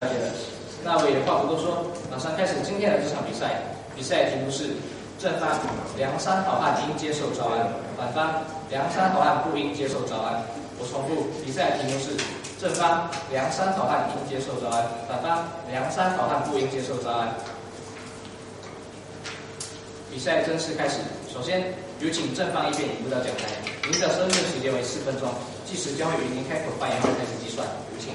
那我也话不多说，马上开始今天的这场比赛。比赛题目是：正方梁山好汉应接受招安，反方梁山好汉不应接受招安。我重复，比赛题目是：正方梁山好汉应接受招安，反方梁山好汉不应接受招安。比赛正式开始。首先，有请正方一辩引入到讲台。您的申论时间为4分钟，计时将会于您开口发言后开始计算。有请。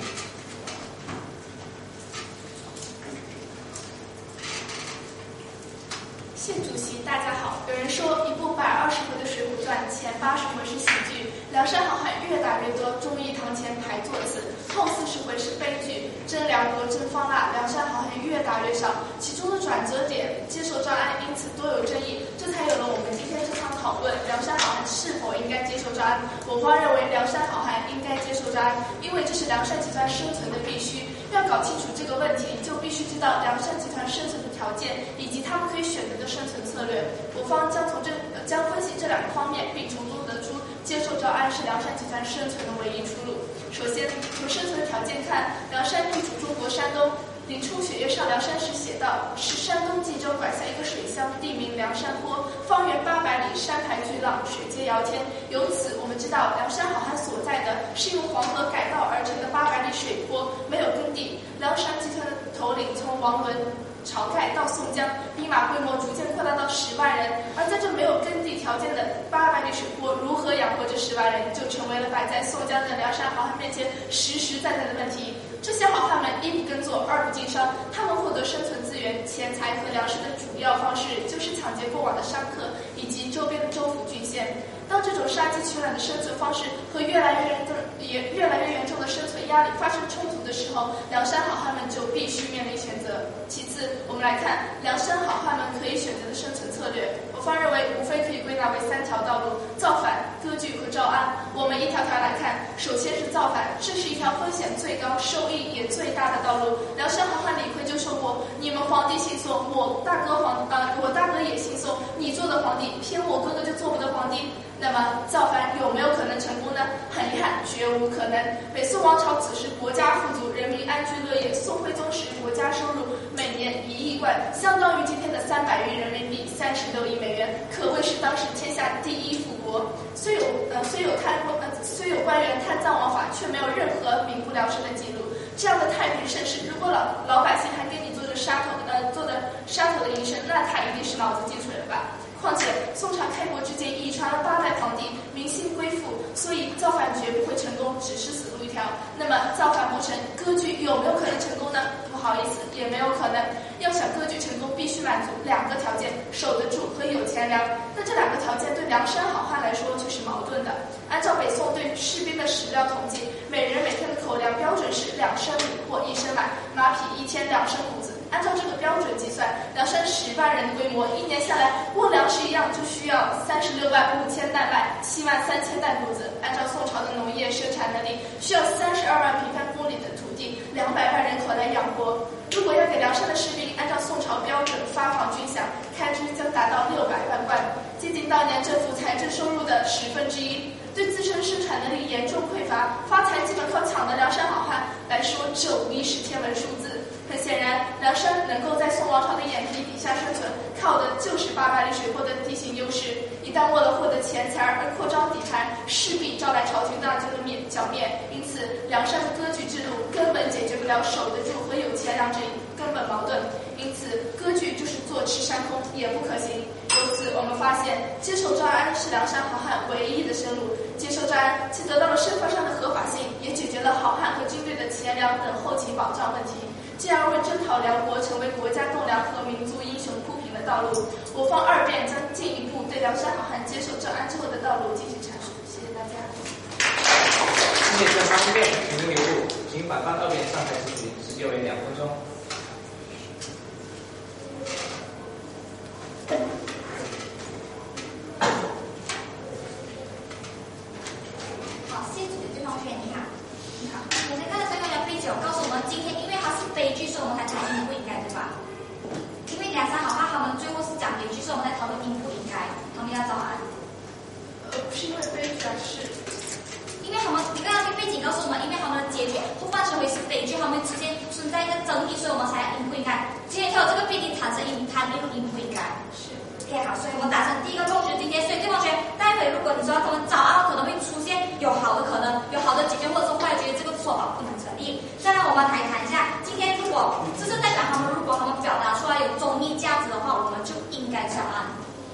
谢主席，大家好。有人说，一部120回的《水浒传》，前80回是喜剧，梁山好汉越打越多，忠义堂前排座次；后40回是悲剧，真梁国真方腊，梁山好汉越打越少。其中的转折点，接受招安，因此多有争议，这才有了我们今天这场讨论：梁山好汉是否应该接受招安？我方认为，梁山好汉应该接受招安，因为这是梁山集团生存的必须。要搞清楚这个问题，就必须知道梁山集团生存的条件以及他们可以选择的生存策略。我方将分析这2个方面，并从中得出接受招安是梁山集团生存的唯一出路。首先，从生存条件看，梁山地处中国山东。林冲雪月上梁山时写道：“是山东冀州拐下一个水乡，地名梁山坡，方圆800里，山排巨浪，水接遥天。”由此，我们知道梁山好汉所在的是用黄河改道而成的800里水坡，没有耕地。梁山集团的头领从王伦、晁盖到宋江，兵马规模逐渐扩大到10万人。而在这没有耕地条件的800里水坡，如何养活这10万人，就成为了摆在宋江的梁山好汉面前实实在在的问题。这些好汉们一不耕作，二不经商，他们获得生存资源、钱财和粮食的主要方式就是抢劫过往的商客以及周边的州府郡县。当这种杀鸡取卵的生存方式和越来越严重的生存压力发生冲突的时候，梁山好汉们就必须面临选择。其次，我们来看梁山好汉们可以选择的生存策略。我方认为，无非可以归纳为3条道路：造反、割据和招安。我们一条条来看。首先是造反，这是一条风险最高、收益也最大的道路。梁山好汉李逵就说过：“你们皇帝姓宋，我大哥也姓宋，你做的皇帝，偏我哥哥就做不得皇帝。”那么造反有没有可能成功呢？很遗憾，绝无可能。北宋王朝此时国家富足，人民安居乐业。宋徽宗时国家收入每年1亿贯，相当于今天的300亿人民币，36亿美元，可谓是当时天下第一富国。虽有官员贪赃枉法，却没有任何民不聊生的记录。这样的太平盛世，如果老百姓还给你做着杀头的营生，那他一定是脑子进水了吧？况且宋朝开国至今已传了8代皇帝，民心归附，所以造反绝不会成功，只是死路一条。那么造反不成，割据有没有可能成功呢？不好意思，也没有可能。要想割据成功，必须满足2个条件：守得住和有钱粮。但这2个条件对梁山好汉来说却是矛盾的。按照北宋对士兵的史料统计，每人每天的口粮标准是2升米或1升麦，马匹1天2升谷子。按照这个标准计算，梁山10万人的规模，一年下来，瓮粮食一样就需要36万5千担麦，7万3千担谷子。按照宋朝的农业生产能力，需要32万平方公里的土地，200万人口来养活。如果要给梁山的士兵按照宋朝标准发放军饷，开支将达到600万贯，接近当年政府财政收入的1/10。对自身生产能力严重匮乏、发财基本靠抢的梁山好汉来说，这无疑是天文数字。很显然，梁山能够在宋王朝的眼皮底下生存，靠的就是800里水泊的地形优势。一旦为了获得钱财而扩张地盘，势必招来朝廷大军的剿灭。因此，梁山的割据制度根本解决不了守得住和有钱粮这一根本矛盾。因此，割据就是坐吃山空，也不可行。由此，我们发现接受招安是梁山好汉唯一的生路。接受招安，既得到了身份上的合法性，也解决了好汉和军队的钱粮等后勤保障问题。这样为征讨辽国成为国家栋梁和民族英雄铺平了道路。我方2辩将进一步对梁山好汉接受招安之后的道路进行阐述。谢谢大家。 谢谢正方1辩，请您留步，请反方2辩上台质询，时间为2分钟。 好，谢谢对方辩，你好。你好，我们看到这个的背景告诉我们，今天因为它是悲剧，所以我们才讨论应不应该，对吧？因为梁山好汉他们最后是讲悲剧，所以我们在讨论应不应该，他们要招安。 不是因为悲剧，而是因为他们，你看那个背景告诉我们，因为他们的结局后半生会是悲剧，他们之间存在一个 OK， 好，所以我们达成第一个共识。今天，所以对同学，待会如果你说他们早安可能会出现有好的可能，有好的解决或者是坏的解决，这个说法不能成立。再来，我们来谈一下，今天如果这是代表他们，如果他们表达出来有中立价值的话，我们就应该早安。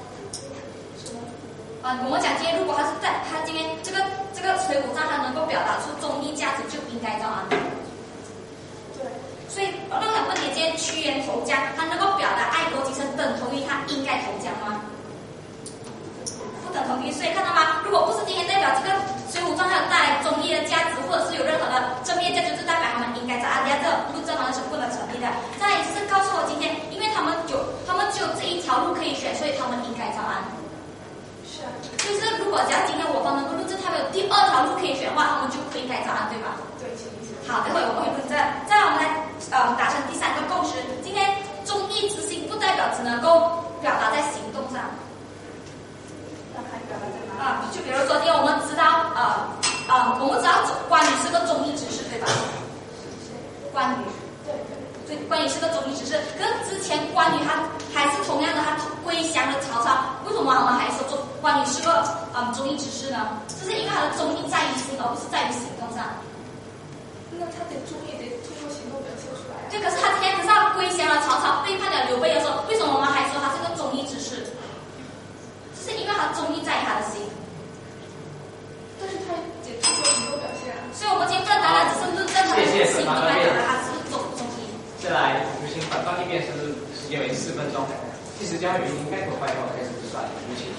我们讲今天如果他是在他今天这个水浒传他能够表达出中立价值，就应该早安。 对。 所以那我想问你，今天屈原投江，他能够表达爱国精神，等同于他应该投江吗？不等同于。所以看到吗？如果不是今天代表这个水浒传它有带来中立的价值，或者是有任何的正面价值，就代表他们应该早安。这个论证方式是不能成立的。再来就是告诉我今天，因为他们只有这一条路可以选，所以他们应该早安。就是如果只要今天我方能够论证他们有第二条路可以选的话，他们就不应该早安，对吧？ 对，请理解。 好，待会我们会论证。再来，我们来达成第三个共识。今天忠义之心不代表只能够表达在行动上。 那看表达在哪？ 就比如说，今天我们知道我们知道关羽是个忠义之士，对吧？关羽。对，关羽是个忠义之士。可是之前关羽他还是同样的，他归降了曹操。为什么我们还说关羽是个忠义之士呢？这是因为他的忠义在于心，而不是在于行动上。 那他的忠义得通过行动表现出来啊。 对，可是他今天可是他归降了曹操，背叛了刘备的时候，为什么我们还说他是个忠义之士？这是因为他忠义在于他的心。 但是他也通过行动表现啊。 所以我们今天不能单单只是论证他的心，应该表达他是忠义。 再来执行反方应变时间为4分钟。计时将于您开口发言后开始计算，有请。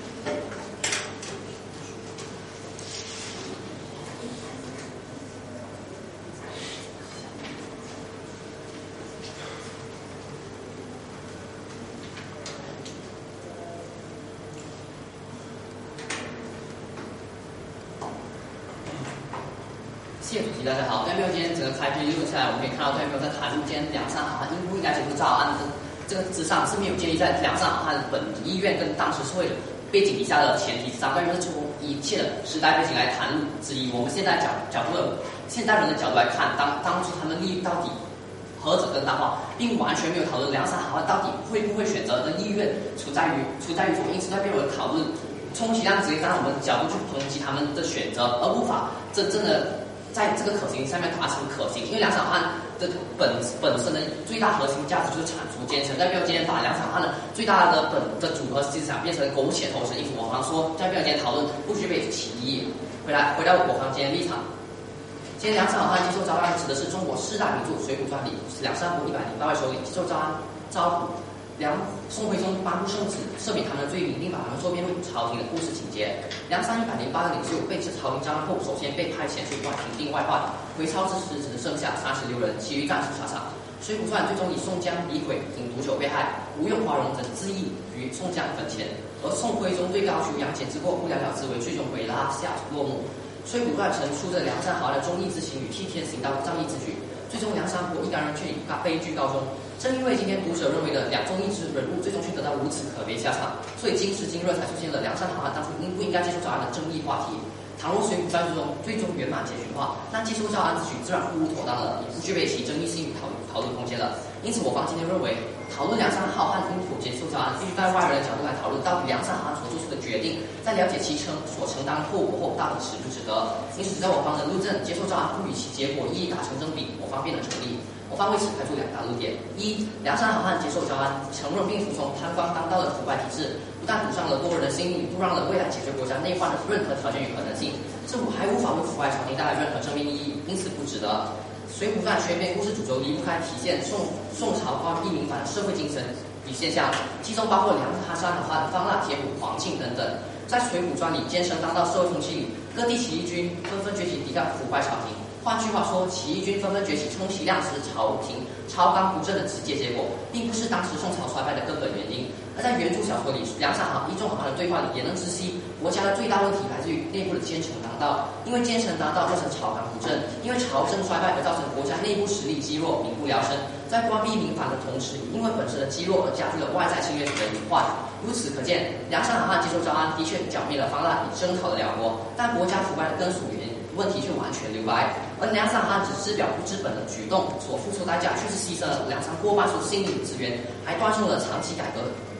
谢谢主席，大家好。对面今天整个开篇一路下来，我们可以看到对面在谈论今天梁山好汉应不应该解除诏案的这个之上，是没有建立在梁山好汉本意愿跟当时社会背景底下的前提之上。对面是从一切的时代背景来谈论之一。我们现在角度的现代人的角度来看，当初他们利益到底何者更大化，并完全没有讨论梁山好汉到底会不会选择的意愿处在于什么。因此，对面有讨论，充其量直接站在我们的角度去抨击他们的选择，而无法真正的在这个可行上面达成可行。因为梁山好汉的本身的最大核心价值就是铲除奸臣。代表今天把梁山好汉的最大的组合思想变成苟且偷生。因此我方说，代表今天讨论不具备其意义。回到我方今天立场。今天梁山好汉接受诏案指的是中国4大名著《水浒传》里梁山伯108位首领接受诏案招捕宋徽宗颁布圣旨，赦免他们的罪名，并把他们做辩论朝廷的故事情节。梁山108个领袖被这朝廷招安后，首先被派遣出关平定外患，回超之时只剩下36人，其余战死沙场。《水浒传》最终以宋江、李逵因毒酒被害，吴用、华容等自缢于宋江坟前，而宋徽宗对高俅、杨戬之过不了了之，为最终为拉下落幕。《水浒传》陈述着梁山好汉的忠义之心与替天行道的仗义之举，最终梁山伯一干人却以悲剧告终。正因为今天读者认为的两忠义之人物最终却得到如此可悲下场，所以今时今日才出现了梁山好汉当初应不应该接受诏案的争议话题。倘若《水浒传》最终圆满结局化，那接受诏案之举自然不无妥当了，也不具备其争议性与讨论空间了。因此我方今天认为，讨论梁山好汉应否接受诏案，必须在外人的角度来讨论，到底梁山好汉所做出的决定，在了解其所承担的后果后，到底值不值得。因此在我方的论证接受诏案不与其结果意义达成正比，我方便能成立。我方为此开出2大论点：一，梁山好汉接受诏案，承认并服从贪官当道的腐败体制，不但赌上了多人的性命，杜让了未来解决国家内患的任何条件与可能性，政府还无法为腐败朝廷带来任何正面意义，因此不值得。《水浒传》全篇故事主轴离不开体现宋朝官逼民反的社会精神与现象，其中包括梁山好汉、方腊、铁虎、黄庆等等。在《水浒传》里，奸臣当道社会风气里，各地起义军纷纷崛起抵抗腐败朝廷。换句话说，起义军纷纷崛起，充其量是朝廷朝纲不正的直接结果，并不是当时宋朝衰败的根本原因。而在原著小说里，梁山好汉一众好汉的对话里，也能知悉国家的最大问题来自于内部的奸臣当道。因为奸臣当道造成朝纲不正，因为朝政衰败而造成国家内部实力积弱，民不聊生。在官逼民反的同时，因为本身的积弱而加剧了外在侵略者的隐患。由此可见，梁山好汉接受诏案的确剿灭了方腊，以征讨得了国，但国家腐败的根属原因问题却完全留白。而梁山好汉只知表不知本的举动所付出代价，却是牺牲了梁山过半数心力资源，还断送了长期改革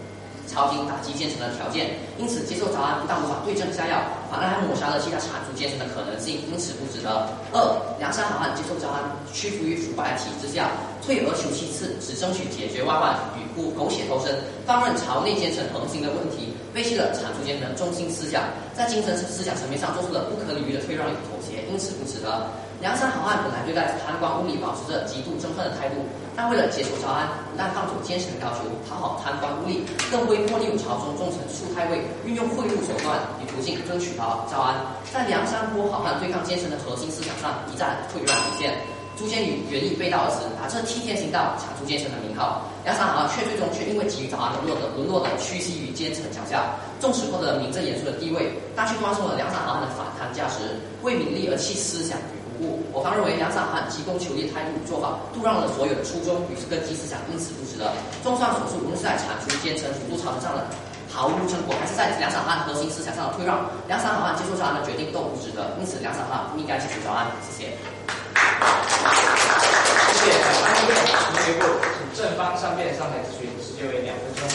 朝廷打击奸臣的条件。因此，接受诏案不但无法对症下药，反而还抹杀了其他铲除奸臣的可能性，因此不值得。二，梁山好汉接受诏案，屈服于腐败体制下，退而求其次，只争取解决外患与苟且偷生，放任朝内奸臣横行的问题，背弃了铲除奸臣的中心思想，在精神思想层面上做出了不可理喻的退让与妥协，因此不值得。梁山好汉本来对待贪官污吏保持着极度憎恨的态度，但为了接受诏案，不但放走奸臣的要求，讨好贪官污吏，更威迫利诱朝中重臣数太尉，运用贿赂手段与途径争取到诏案，在梁山泊好汉对抗奸臣的核心思想上一再退让底线，朱仙与原意背道而驰，打着替天行道、铲除奸臣的名号，梁山好汉最终却因为给予诏案沦落的屈膝于奸臣脚下，纵使获得了名正言顺的地位，但却断送了梁山好汉的反贪价值，为名利而弃思想与不顾。我方认为梁山好汉急功求利的态度与做法，杜让了所有的初衷与根基思想，因此不值得。综上所述，无论是在铲除奸臣、辅助朝廷上的毫无成果，还是在梁山好汉核心思想上的退让，梁山好汉接受诏案的决定都不值得，因此梁山好汉不应该接受诏案。谢谢。 谢谢法官议院，请回复，请正方上辩上台质询，时间为2分钟。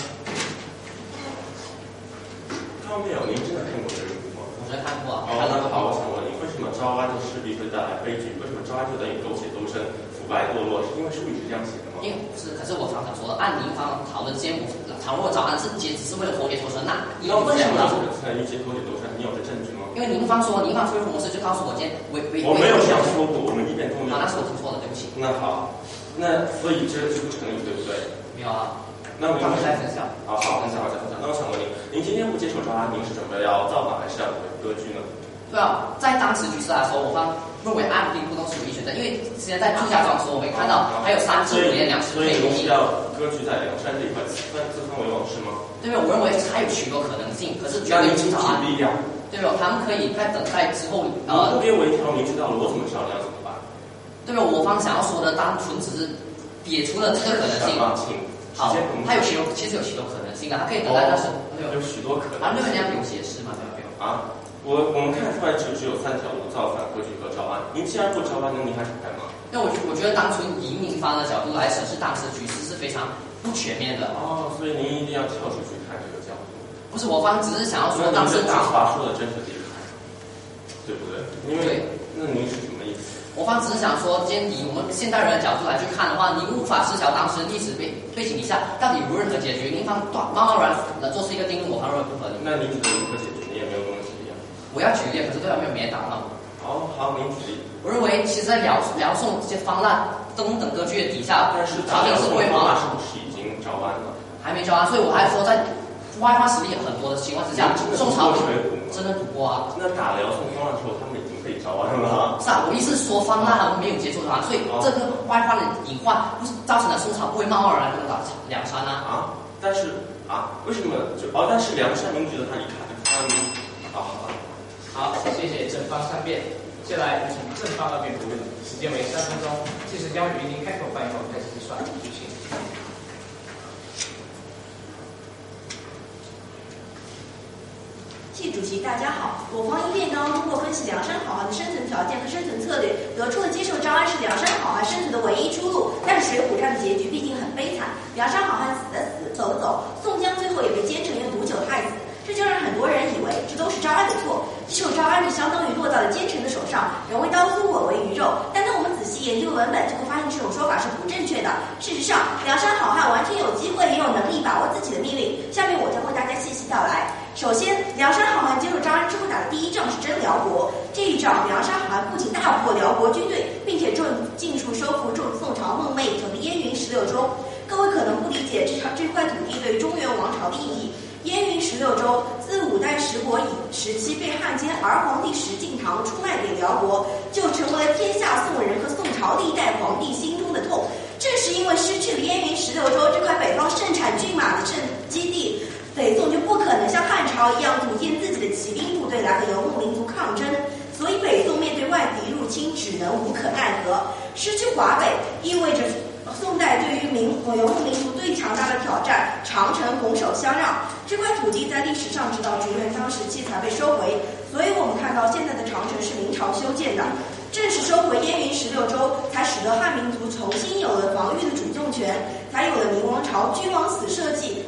刚没有，您真的看过这个吗？ 我觉得看过。 那好，我想问您，为什么诏案的势必会带来悲剧？为什么诏案就等于苟且偷生、腐败堕落？是因为书里是这样写的吗？ 因为是，可是我常常说的，按您方讨论之间，倘若诏案是只是为了苟且偷生，那为什么才一些苟且偷生？你有这证据吗？ 因为您方说，您方恢复模式就告诉我，今天我没有这样说过，我们一点都没有。 好，那是我听错了，对不起。 那好，那所以这不成立，对不对？ 没有啊。 那我们再分享。 好，分享。那我想问您，您今天不接受诏案，您是准备要造反还是要割据呢？ 对啊，在当时局势来说，我方认为按兵不动是唯一选择，因为之前在祝家庄的时候，我们看到还有3至5年2次退役。 所以您是要割据在梁山这一块，自封为王是吗？ 对吧？我认为还有许多可能性，可是绝对不是诏案。对吧？他们可以在等待之后， 不编为一条明知道了，我怎么知道你要怎么办？ 对吧？我方想要说的，单纯只是撇除了这个可能性。好，它其实有许多可能性的，它可以等待，但是有许多可能。 对人家有解释嘛？对吧？ 我们看出来只有3条路：造反、割据和诏案。您既然不招安，那您还想干嘛？ 那我觉得单纯以民方的角度来审视当时局势是非常不全面的。 所以您一定要跳出去看这个角度。 不是，我方只是想要说当时大话说的真是厉害，对不对？因为那您是什么意思？ 我方只是想说，今天以我们现代人的角度来去看的话，你无法知晓当时历史背景底下到底有任何解决，您方贸然的做出一个定论，我方认为不合理。 那您觉得如何解决？你也没有东西一样。我要举例，可是对方没有答案。 好，您举例。 我认为，其实在辽宋这些方腊等割据的底下， 但是朝廷是不会方腊是不是已经招安了？ 还没招安，所以我还说在外患实力很多的情况之下，宋朝真的赌过啊。 那打辽宋方腊的时候，他们已经可以招安了。 是啊，我意思是说方腊他们没有接触到，所以这个外患的隐患，不是造成了宋朝不会贸然攻打梁山啊。 但是为什么但是梁山您觉得他一看就好，谢谢正方3辩，接下来有请正方2辩不论，时间为3分钟，计时将于您开口发言后开始计算，有请。 谢主席，大家好。我方一辩当通过分析梁山好汉的生存条件和生存策略，得出了接受诏案是梁山好汉生存的唯一出路。但是《水浒传》的结局毕竟很悲惨，梁山好汉死的死，走的走，宋江最后也被奸臣用毒酒害死。这就让很多人以为这都是诏案的错，接受诏案就相当于落到了奸臣的手上，人为刀俎，我为鱼肉。但当我们仔细研究文本，就会发现这种说法是不正确的。事实上，梁山好汉完全有机会也有能力把握自己的命运。下面我将为大家细细道来。首先，梁山好汉接受诏案之后打的第一仗是征辽国。这一仗，梁山好汉不仅大破辽国军队，并且尽数收复宋朝梦寐以求的燕云16州。各位可能不理解这块土地对中原王朝的意义。燕云16州自5代十国时期被汉奸儿皇帝石敬瑭出卖给辽国，就成为了天下宋人和宋朝历代皇帝心中的痛。正是因为失去了燕云16州这块北方盛产骏马的基地，北宋就不可能像汉朝一样组建自己的骑兵部队来和游牧民族抗争，所以北宋面对外敌入侵只能无可奈何。失去华北意味着宋代对于游牧民族最强大的挑战，长城拱手相让。这块土地在历史上直到竹元当时期才被收回，所以我们看到现在的长城是明朝修建的。正是收回燕云16州，才使得汉民族重新有了防御的主动权，才有了明王朝君王死社稷，天子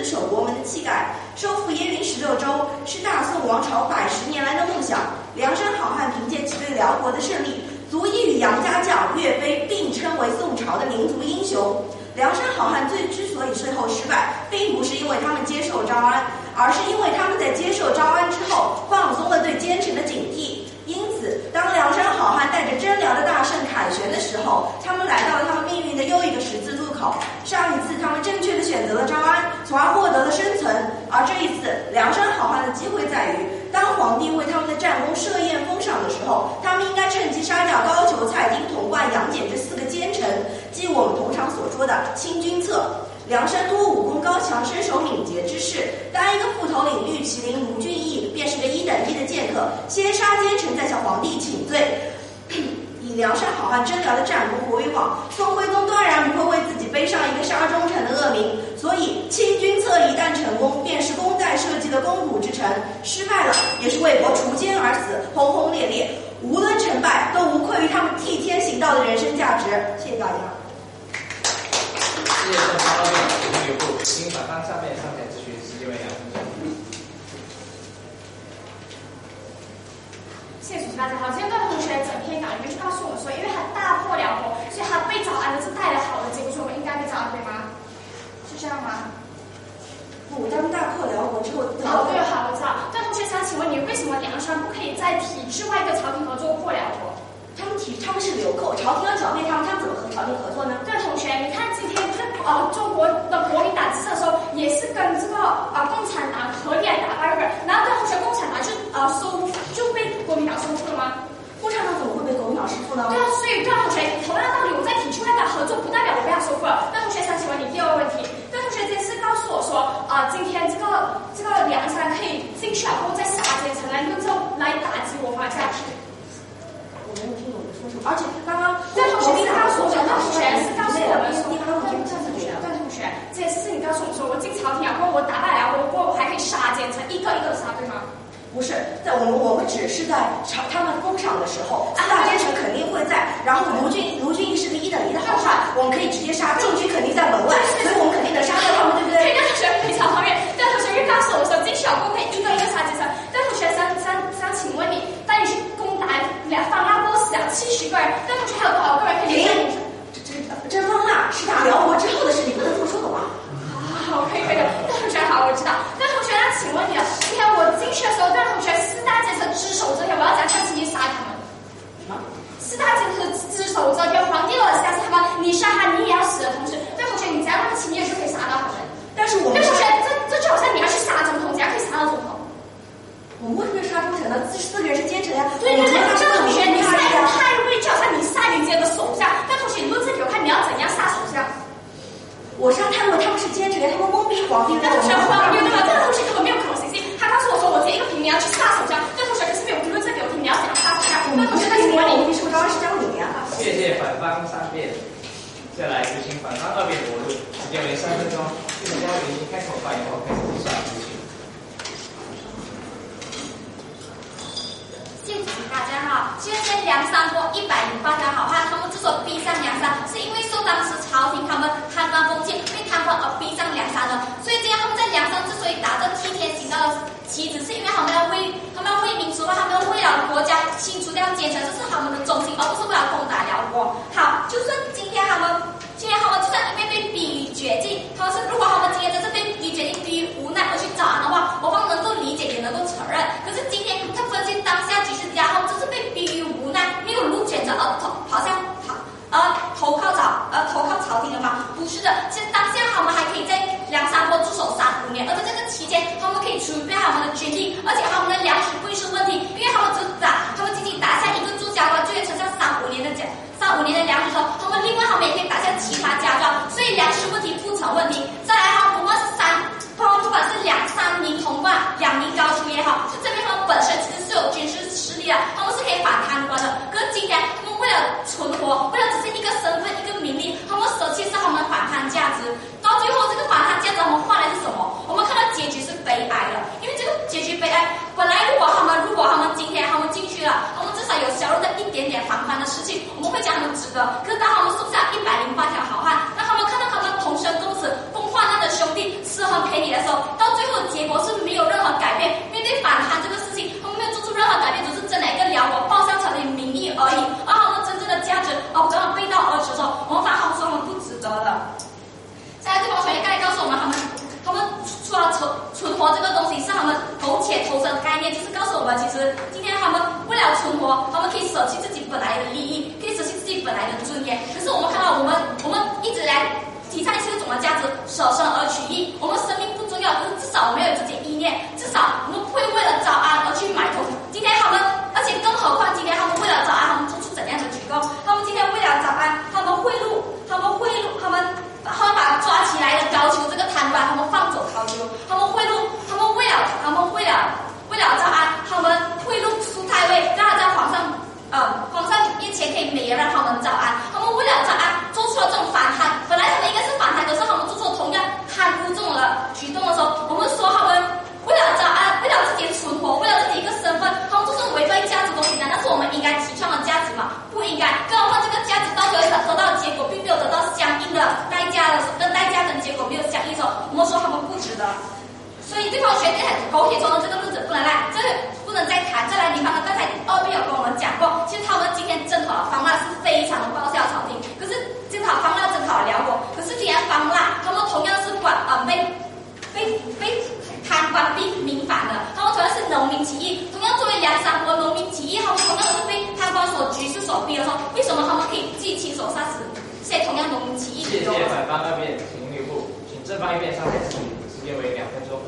守国门的气概。收复燕云16州是大宋王朝110年来的梦想。梁山好汉凭借其对辽国的胜利，足以与杨家将、岳飞并称为宋朝的民族英雄。梁山好汉之所以最后失败，并不是因为他们接受招安，而是因为他们在接受招安之后放松了对奸臣的警惕。因此，当梁山好汉带着征辽的大胜凯旋的时候，他们来到了他们命运的又一个十字路口。上一次他们正确的选择了招安，从而获得了生存，而这一次梁山好汉的机会在于，当皇帝为他们的战功设宴封赏的时候，他们应该趁机杀掉高俅、蔡京、童贯、杨戬这4个奸臣，即我们通常所说的清君侧。梁山多武功高强、身手敏捷之士，当一个副头领玉麒麟卢俊义便是个1等1的剑客，先杀奸臣，再向皇帝请罪。以梁山好汉征辽的战功为往，宋徽宗当然不会为自己背上一个杀忠臣的恶名，所以清君侧一旦成功，便是功在社稷的攻谷之臣；失败了，也是为国除奸而死，轰轰烈烈。无论成败，都无愧于他们替天行道的人生价值。谢谢大家。 谢谢正方二辩提供有部，请反方下面上台质询时间为2分钟。 谢谢主持大家好，今天段同学整篇稿里面就告诉我们说，因为他大破辽国，所以他被招安的是带了好的结果，所以我们应该被招安，对吗？是这样吗？ 他们大破辽国之后， 好，对，好，我知道。段同学想请问你，为什么梁山不可以在体制外跟朝廷合作破辽国？ 他们是流寇，朝廷要剿灭他们，他们怎么和朝廷合作呢？ 对，同学，你看今天中国的国民党执政的时候，也是跟这个共产党合力来打败日本，然后对同学，共产党就被国民党收复了吗？ 共产党怎么会被国民党收复呢？ 对啊，所以对同学，同样道理，我在体制外的合作不代表我被他收复了。对同学，想请问你第二个问题，对同学这次告诉我说今天这个梁山可以进去后再杀奸臣来用这来打击我方下去。 我没有听懂你说什么，而且刚刚对同学是告诉我们，对同学是告诉我们说，对同学，这件事情告诉我们说，我进朝廷然后我打败辽国，我还可以杀奸臣，一个一个杀，对吗？ 不是，在我们只是在他们封赏的时候，4大奸臣肯定会在，然后卢俊义是个1等1的好汉，我们可以直接杀，禁军肯定在门外，所以我们肯定能杀掉他们，对不对？ 对，同学非常方便。对，同学又告诉我说，进去后可以一个一个杀奸臣。对，同学想请问你，当你去攻打方腊波斯70个人，对同学还有多少个人可以？ 这方腊是打辽国之后的事，你不能这么说懂吗？ 好，可以。对，同学好，我知道。对，同学，那请问你了，今天我进去的时候，对同学4大奸臣只手遮天，我要怎样进行杀他们？ 什么 ？4大奸臣只手遮天，皇帝如果杀他们，你杀他你也要死的同时，对同学，你只要那么轻易就可以杀到他们。 但是我们对同学，这就好像你要去杀总统，怎样可以杀到总统？ 我们为什么要杀忠臣呢？4个人是奸臣呀。 对，这同学，你杀太尉，就好像你杀人家的手下。但同学，你论证给我看，你要怎样杀手下？ 我杀太尉，他们是奸臣呀，他们蒙蔽皇帝。 但同学荒谬对吧？这个同学根本没有可行性。他告诉我说，我这一个平民要去杀手下。但同学可是没有论证给我听，你要怎样杀手下？那同学，那请问你受招安是教你呀？ 谢谢反方3辩，接下来执行反方2辩驳论，时间为3分钟。记者嘉宾开口发言后开始计算执行。 谢谢大家好，今天梁山泊108条好汉，他们之所以逼上梁山，是因为受当时朝廷他们贪官封建被贪官而逼上梁山的。所以今天他们在梁山之所以打着替天行道的旗帜，是因为他们要为民除害，他们要为了国家清除掉奸臣，这是他们的忠心，而不是为了攻打辽国。好，就算今天他们就算因为被逼于绝境，如果他们今天真是被逼绝境、逼于无奈而去招安的话，我方能够理解也能够承认。可是今天他分析当下局势之下，他们只是被逼于无奈，没有路选择而投靠朝廷了吗？不是的，现在当下他们还可以在梁山泊驻守35年，而在这个期间，他们可以储备他们的军力，而且他们的粮食不会是问题，因为他们仅仅打下一个驻家关，就能承受35年的粮食之后，他们也可以打下其他家庄，所以粮食问题不成问题。再来不管是3名童贯、2名高俅也好，就证明他们本身其实是有军事实力的，他们是可以反贪官的。可是今天他们为了存活，为了只是一个身份、一个名利，他们舍弃是他们反叛价值。到最后这个反叛价值，我们换来是什么？我们看到结局是悲哀的，因为这个结局悲哀。本来如果他们今天他们进去了，他们至少有削弱的一点点反叛的事情，我们会讲他们值得。可是当他们收下108条好么？其实今天他们为了存活，他们可以舍弃自己本来的利益，可以舍弃自己本来的尊严。可是我们看到我们一直来提倡一种的价值，舍生而取义。我们生命不重要，可是至少我们有这些意念，至少我们不会为了早安而去埋头。今天他们，而且更何况今天他们为了早安，他们做出怎样的举动？他们今天为了早安，他们把抓起来的高俅这个贪官，他们放走高俅，他们贿赂，他们为了早安，他们贿赂苏太尉，让他在皇上面前可以美言让他们早安。他们为了早安做出了这种反贪，本来他们应该是反贪，可是他们做出同样贪污这种的举动的时候，我们说他们为了早安，为了自己存活，为了自己一个身份，他们做出违背价值东西的，那是我们应该提倡的价值嘛？不应该。更何况这个价值到最后得到的结果，并没有得到相应的代价跟结果没有相应的时候，我们说他们不值得。所以对方学这很苟且偷生这个论者不能赖，这个不能再谈。再来，李方刚才二辩有跟我们讲过，其实他们今天征讨方腊是非常的报效朝廷，可是征讨方腊征讨了辽国，可是既然方腊他们同样是被贪官逼民反的，他们同样是农民起义，同样作为梁山伯农民起义，他们同样是被贪官所局势所逼的时候，为什么他们可以自己亲手杀死这些同样农民起义？ 谢谢反方二辩，请律部，请正方一辩上台质疑，时间为2分钟。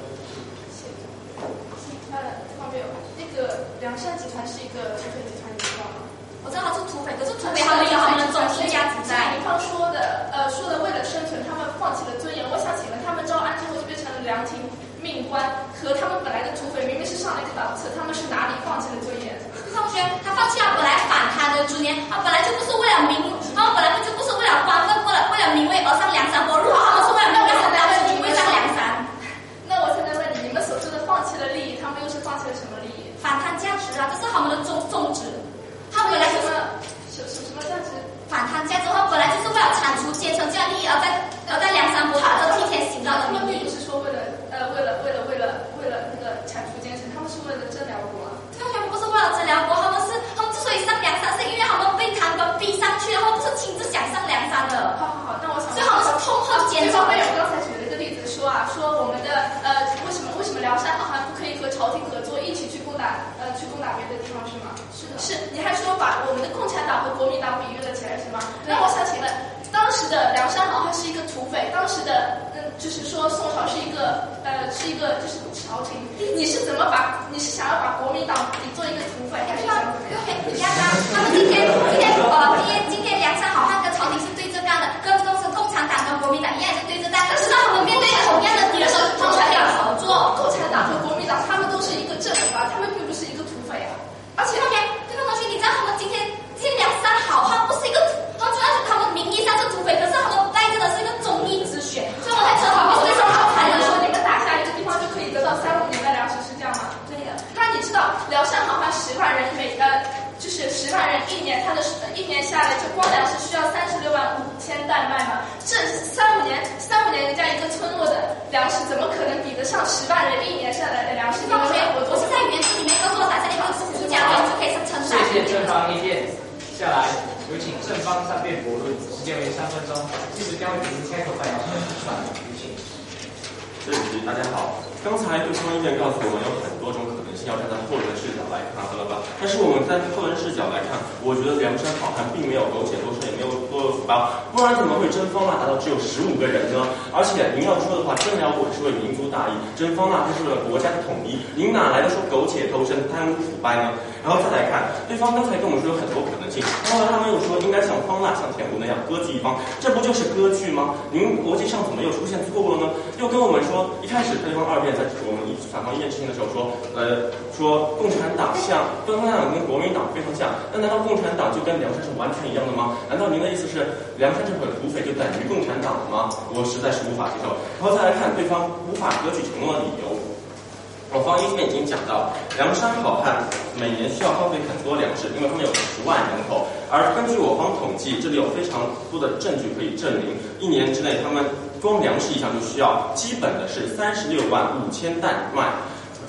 方面那个梁山集团是一个土匪集团，你知道吗？ 我知道他是土匪，可是土匪他们有他们的总体价值在。 李方说的为了生存，他们放弃了尊严。我想请问，他们招安之后就变成了良庭命官，和他们本来的土匪明明是上了一个档次，他们是哪里放弃了尊严？ 同学，他放弃了本来反贪的尊严，他本来就不是为了名，他们本来就不是为了官分，为了名位而上梁山伯。如果他们是为了名位而上名位上梁山， 那我现在问你，你们所说的放弃了利益，他们又是放弃了什么利益？ 反贪价值啊，这是他们的宗旨。他们本来就是什么价值？ 反贪价值，他本来就是为了铲除阶层这样利益，而在梁山伯打着替天行道的名义。 并不是说为了那个铲除奸臣，他们是为了征辽国啊。 他们不是为了征辽国，他们之所以上梁山，是因为他们被贪官逼上去，他们不是亲自想上梁山的。 好，那我想， 所以他们是痛恨奸臣。 我刚才举了一个例子，说我们的为什么梁山好汉不可以和朝廷合作，一起去攻打别的地方是吗？是的。是，你还说把我们的共产党和国民党比喻了起来是吗？那我想请问，当时的梁山好汉是一个土匪，当时的就是说宋朝是一个就是朝廷，你是想要把国民党比作一个土匪，还是想怎么样？ 你看他们今天梁山好汉跟朝廷是对着干的，跟共产党跟国民党一样是对着干，但是当他们面对同样的敌人的时候，他们还要合作。 共产党和国民党他们都是一个政府啊，他们并不是一个土匪啊。 而且对方同学，你知道他们今天梁山好汉不是一个，他们名义上是土匪，可是他们带着的是一个忠义之血，所以我才称他们是好汉。 说你们打下一个地方就可以得到3-5年的粮食，是这样吗？ 对的。 那你知道辽山好汉10万人就是10万人一年，他的一年下来就光粮食需要36万5千担麦嘛？这3-5年人家一个村落的粮食怎么可能比得上10万人一年下来的粮食？ 我是在原著里面告诉我打下一个附加原就可以称赞。 谢谢正方一辩，下来有请正方3辩驳论，时间为3分钟。计时将会停开口发言，算有请。 对不起，大家好。刚才对方意见告诉我们有很多种可能性，要站在后人的视角来看，对吧？但是我们在后人视角来看，我觉得梁山好汉并没有苟且偷生，也没有多有腐败，不然怎么会征方腊达到只有15个人呢？而且您要说的话，征辽国是为民族大义，征方腊是为了国家的统一，您哪来的说苟且偷生、贪污腐败呢？然后再来看，对方刚才跟我们说有很多可能性，后来他们又说应该像方腊、像田虎那样割据一方，这不就是割据吗？您逻辑上怎么又出现错误了呢？又跟我们说，一开始对方二辩在我们反方一辩执行的时候说共产党共产党跟国民党非常像，那难道共产党就跟梁山是完全一样的吗？难道您的意思是梁山这伙土匪就等于共产党吗？我实在是无法接受。然后再来看对方无法割据承诺的理由。我方一辩已经讲到，梁山好汉每年需要耗费很多粮食，因为他们有10万人口。而根据我方统计，这里有非常多的证据可以证明，1年之内他们光粮食一项就需要基本的是36万5千担麦。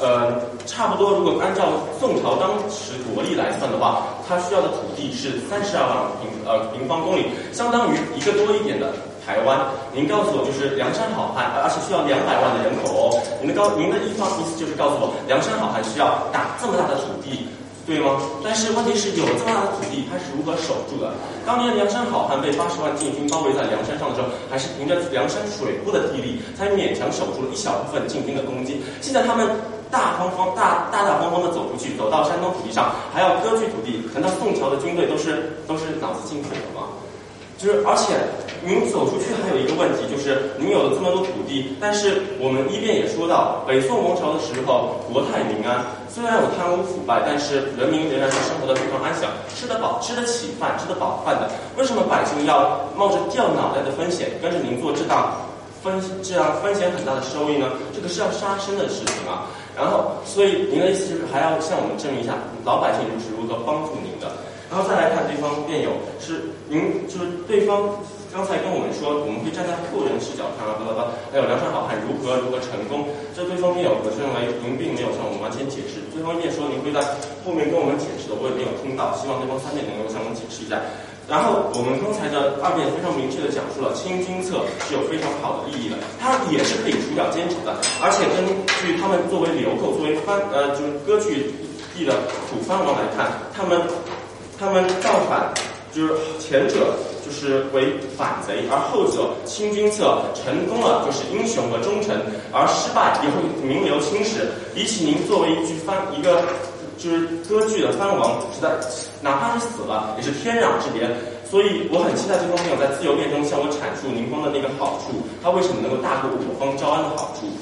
差不多如果按照宋朝当时国力来算的话，它需要的土地是32万平方公里，相当于一个多一点的台湾。您告诉我，就是梁山好汉，而且需要200万的人口哦。您的意思就是告诉我，梁山好汉需要打这么大的土地，对吗？但是问题是，有了这么大的土地，它是如何守住的？当年梁山好汉被80万禁军包围在梁山上的时候，还是凭着梁山水库的地力，才勉强守住了一小部分禁军的攻击。现在他们大方方的走出去，走到山东土地上，还要割据土地，难道宋朝的军队都是脑子进水了吗？而且您走出去还有一个问题，就是您有了这么多土地，但是我们一辩也说到，北宋王朝的时候国泰民安，虽然有贪污腐败，但是人民仍然是生活得非常安详，吃得饱，吃得起饭，吃得饱饭的。为什么百姓要冒着掉脑袋的风险，跟着您做这样风险很大的收益呢？这个是要杀生的事情啊。然后，所以您的意思就是还要向我们证明一下，老百姓是如何帮助您的。然后再来看对方辩友，对方刚才跟我们说，我们会站在后人视角看还有梁山好汉如何成功。这对方辩友，我是认为您并没有向我们完全解释。对方辩说您会在后面跟我们解释的，我也没有听到，希望对方3辩能够向我们解释一下。然后我们刚才的2辩非常明确的讲述了清君侧是有非常好的利益的，它也是可以除表奸臣的，而且根据他们作为流寇、作为割据地的土藩王来看，他们造反，就是前者就是为反贼，而后者清君侧成功了就是英雄和忠臣，而失败也会名留青史。比起您作为一个就是割据的藩王，实在哪怕是死了也是天壤之别。所以我很期待这方面有在自由辩中向我阐述您方的那个好处，他为什么能够大过我方招安的好处。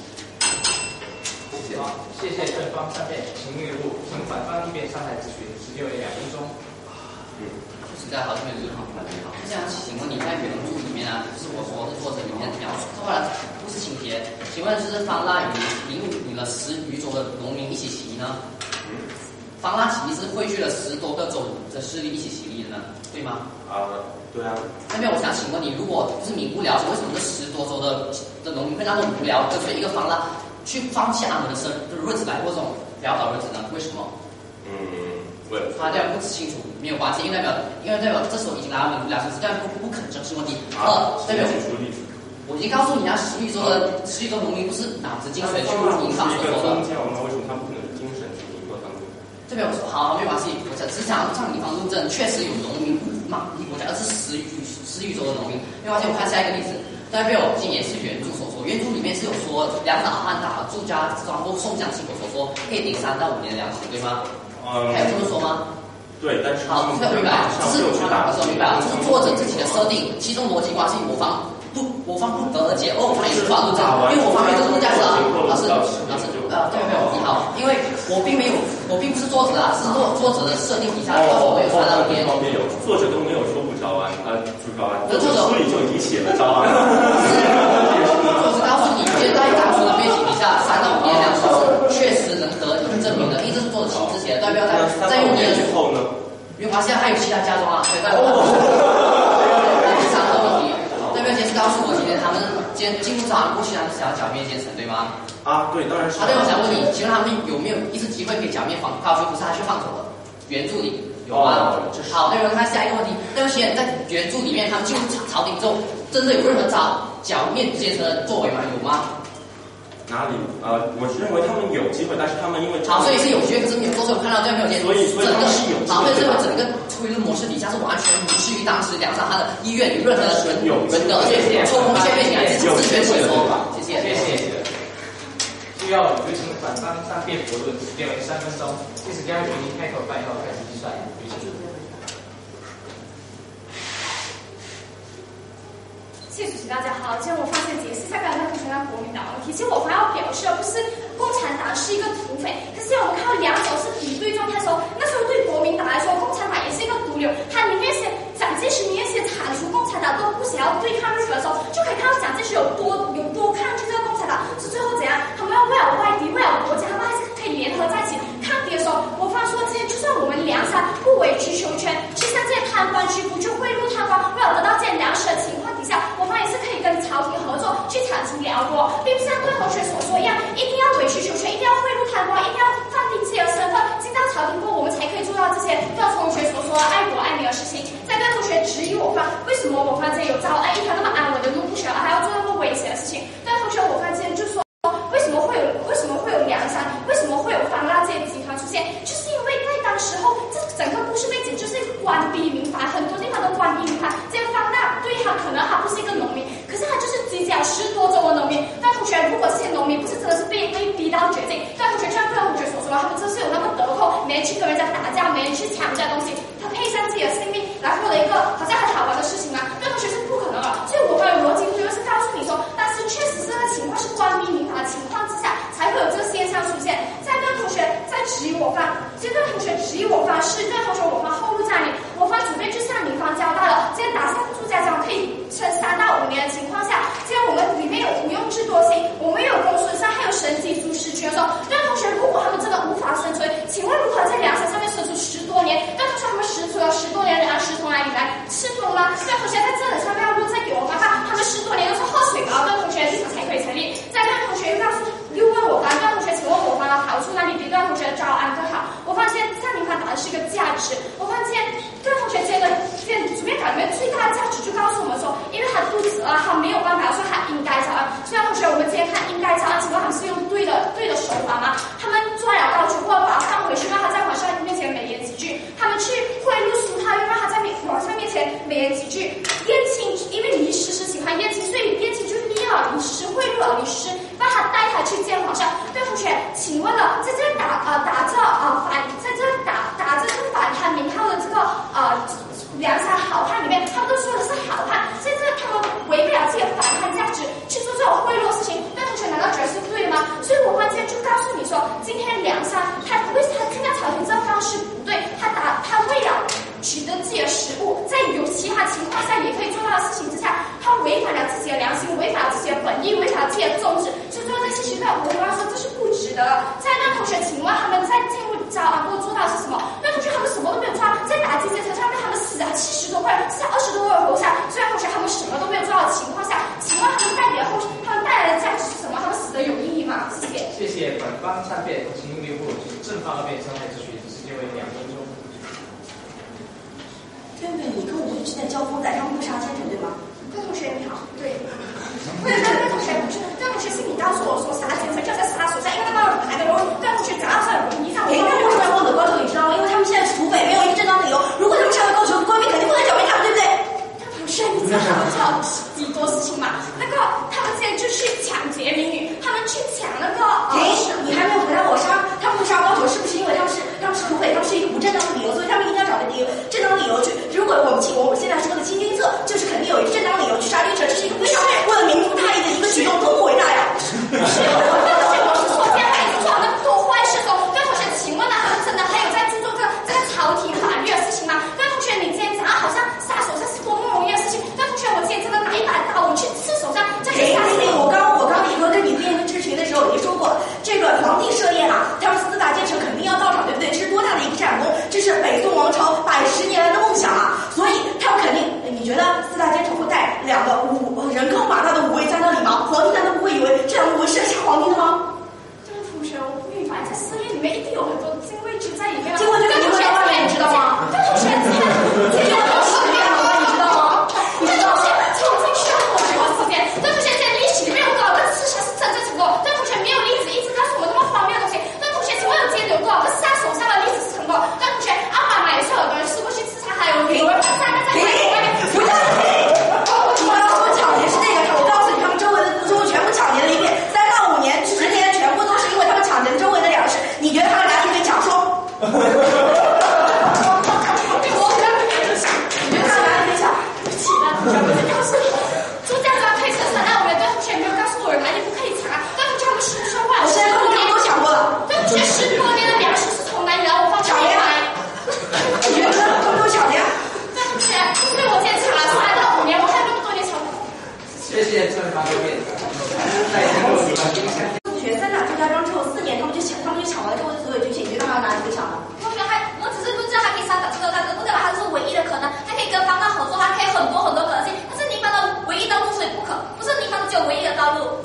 谢谢正方3辩，请阅录，请反方1辩上台质询，时间为2分钟。 实在好，这边你好，你好。这样，请问你在原著里面啊，就是我说的作者里面描述后来故事情节，请问是方腊引领了10余州的农民一起起义呢？方腊起义是汇聚了10多个州的势力一起起义的呢，对吗？ 对啊。 那边我想请问你，如果就是民不聊生，为什么这10多州的农民会那么无聊，跟随一个方腊去放弃安稳的日子来过这种潦倒日子呢？为什么？他这样不清楚没有关系，因为代表这时候已经来到民不聊生，这样不可能正视问题。代表我已经告诉你啊，10余州农民不是脑子进水去营放所说的。 为什么他不可能是精神去迎合他们？ 这边我说好，没有关系，我只想向你方论证，确实有农民不满意国家，而是10余州的农民。没有关系，我看下一个例子。代表我今年是原著所说，原著里面是有说梁山好汉打祝家庄或宋江起火所说可以顶3到5年的粮食，对吗？还有这么说吗？ 对，但是好，这个明白，这是明白，这是作者自己的设定，其中逻辑关系我方不得而解。他也是法律证，因为我方面就是这样子啊。老师，对，没有，你好，因为我并不是作者啊，是作者的设定底下，我有3到5年。 作者都没有说不招安，不招安，作者书里就已经写了招安。 我是告诉你，现在讲述的背景底下3到5年粮食是确实能得以证明的，因为这是作者亲自写的，代表在用你的之后呢？ 因为发现还有其他家庄啊，对吧？第3个问题，代表先是告诉我，今天他们进入招安过去，他们想要剿灭奸臣，对吗？ 对，当然是。 对，我想问你，请问他们有没有一次机会可以剿灭高俅？不是他去放走了？原著里有吗？好，那我们看下一个问题。那么现在在原著里面，他们进入朝廷之后，真的有任何剿灭奸臣的作为吗？有吗？ 哪里？我是认为他们有机会，但是他们因为好，所以是有机会，可是没有做，我看到这样没有结果。 所以他们是有机会。 好，所以这个整个推论模式底下是完全无视于当时梁山他的意愿与任何人的，而且抽空一些背景来自全所说。谢谢。 需要有请反方3辩驳论，时间为3分钟。历史第2局您开口拜后开始计算。 谢谢主席，大家好。今天我方先解释一下刚才不承认国民党的问题。其实我方要表示，而不是共产党是一个土匪。可是我们看到两种是敌对状态的时候，那时候对国民党来说，共产党也是一个毒瘤。他宁愿是蒋介石，宁愿是铲除共产党，都不想要对抗日本的时候，就可以看到蒋介石有多抗拒这个共产党。是最后怎样？他们要为了外敌，为了国家，他们还是可以联合在一起抗敌的时候，我方说今天就算我们梁山不委曲求全，去向这些贪官屈服，去贿赂贪官，为了得到这些粮食的情况底下，我方也是可以跟朝廷合作去铲除辽国，并不像对侯学所说一样，一定要委曲举手权，一定要贿赂贪官，一定要放低自己的身份，进到朝廷过，我们才可以做到这些各位同学所说的爱国爱民的事情。在各位同学质疑我方，为什么我方这有招安一条那么安稳的路不学，还要做那么危险的事情？各位同学，我方今天就说，为什么会有梁山，为什么会有方腊这些集团出现？就是因为在当时候，这整个故事背景就是官逼民反，很多地方都官逼民反。这个方腊对他可能他不是一个农民，可是他就是集结了10多州的农民。各位同学，如果这些农民不是真的是被逼到绝境，各位同学就像各位同学所说的，他们真是有那么得空，没人去跟人家打架，没人去抢人家东西，他配上自己的性命来获得一个好像很好玩的事情吗？各位同学是不可能的。所以我们的逻辑就是告诉你说，但是确实这个情况是官逼民反的情况之下，才会有这个现象出现。在各位同学在质疑我方，这个同学质疑我方是各位同学我方后路在你，我方准备就向你方交代了，这样打上住家长可以撑3到5年的情况下，这样我们里面有无用智多星，我们有公孙瓒，还有神机朱时群的时候，各位同学如果他们真的无法生存，请问如何在梁山上面生存10多年？各位同学他们生存了10多年，粮食从哪里来？吃风吗？各位同学在这里上面要录再给我们看，他们10多年都是喝水吧？各位同学立场才可以成立。在各位同学又问我方，各位同学请问我方的好处哪里比各位同学的招安更好？我发现向你方打的是一个价值，我发现各位同学今天主编稿里面最大的价值就告诉我们说，因为他肚子饿，他没有办法说他应该招安。所以同学，我们今天看应该招安，请问他们是用对的手法吗？他们抓了高举过把他放回去，让他在皇上面前美言几句；他们去贿赂苏他，又让他在皇上面前美言几句。燕青因为李师师喜欢燕青，所以燕青就捏了李师师，贿赂了李师师，让他带他去见皇上。对同学，请问了，在这打着这个反叛名号的这个梁山好汉里面，他们都说的是好汉，现在他们违背了自己的反叛价值去做这种贿赂事情，那同学难道觉得是对的吗？所以我关键就告诉你说，今天梁山他听到朝廷这方式不对，他为了取得自己的食物，在有其他情况下也可以做到的事情之下，他违反了自己的良心，违反了自己的本意，违反了自己的宗旨，去做这些事情，我跟他说这是不值得的。在那同学，请问他们在进入招安过做到的是什么？那同学他们什么都没有做，在打击阶层上面他们死了70多块，死了20多个活下，虽然同学他们什么都没有做到的情况下，请问他们带来的价值是什么？他们死的有意义吗？谢谢。 谢谢。本方3辩，请留步，正方2辩，伤害之许，时间为2分钟。 对不对？你跟我们之间交锋在，他们不杀奸臣，对吗？ 各位同学你好，对。各位同学不是，各位同学是你告诉我说杀奸臣就是杀手下，因为那个牌的罗，各位同学讲到这儿，你看我。 那为什么要获得高俅？你知道吗？因为他们现在是土匪，没有一个正当理由。如果他们杀了高俅，官兵肯定不能剿灭他们，对不对？ 同学，你知道他们做了几多事情吗？那个他们现在就去抢劫民女，他们去抢那个。 你还没有回答我他们不杀高俅，是不是因为他们是土匪，他们是一个不正当的理由，所以他们一定要找个正当理由去。如果我们现在说的清君侧，就是肯定有一个正当理由去杀奸臣，这是一个非常为了民族大义的一个举动，多么伟大呀！ 我是说，今天还做了那么多坏事的，各位同学，请问他们真的还有在注重这个朝廷法律的事情吗？各位同学，你今天讲好像杀手下是多么容易的事情，各位同学，我今天真的拿一把刀，我去刺手上，这可以杀死你。 我刚你和跟你辩论质询的时候已经说过，这个皇帝设宴啊，他们4大奸臣肯定要到场，对不对？这是多大的一个战功，这是北宋王朝110年来的梦想啊！所以他们肯定，你觉得4大奸臣会带2个人高马大的武卫站到里吗？皇帝难道不会以为这2个武卫是来杀皇帝的吗？ 这位同学，我不明白，在寺院里面一定有很多禁卫军在里面。 禁卫军肯定会在外面，你知道吗？ 对同学，这个是这样的，你知道吗？对同学，曾经需要多久的时间？对同学，在历史里面有多少个刺杀是真正成功？对同学，没有例子一直告诉我们那么荒谬的东西。对同学，请问今天有多少个杀手下的例子是成功？对同学，奥巴马也是有个人试过去刺杀他，有人站在外面。 不要你刚刚说抢劫是那个，我告诉你，他们周围的全部抢劫了一遍，3到5年、10年，全部都是因为他们抢劫了周围的粮食。你觉得他们哪里被抢？说。 朱家庄可以撑3到5年，对同学没有告诉我哪里不可以抢啊？对同学，他们10说话， 我现在跟你都抢过了。 对同学，10多年的粮食是从哪里来？我放抢劫来。 你觉得他们都抢劫？ 对同学，因为我今天抢了3到5年，我还有那么多年抢。 谢谢正方2辩。再进入你们影响。 学3打朱家庄之后4年，他们就抢完了周围的所有军械，你觉得他们哪里会抢呢？ 同学我只是不知道他可以3打这个，但是不代表他是唯一的可能，他可以跟方大合作，他可以很多可能性。但是你方的唯一道路所以不可，不是你方只有唯一的道路。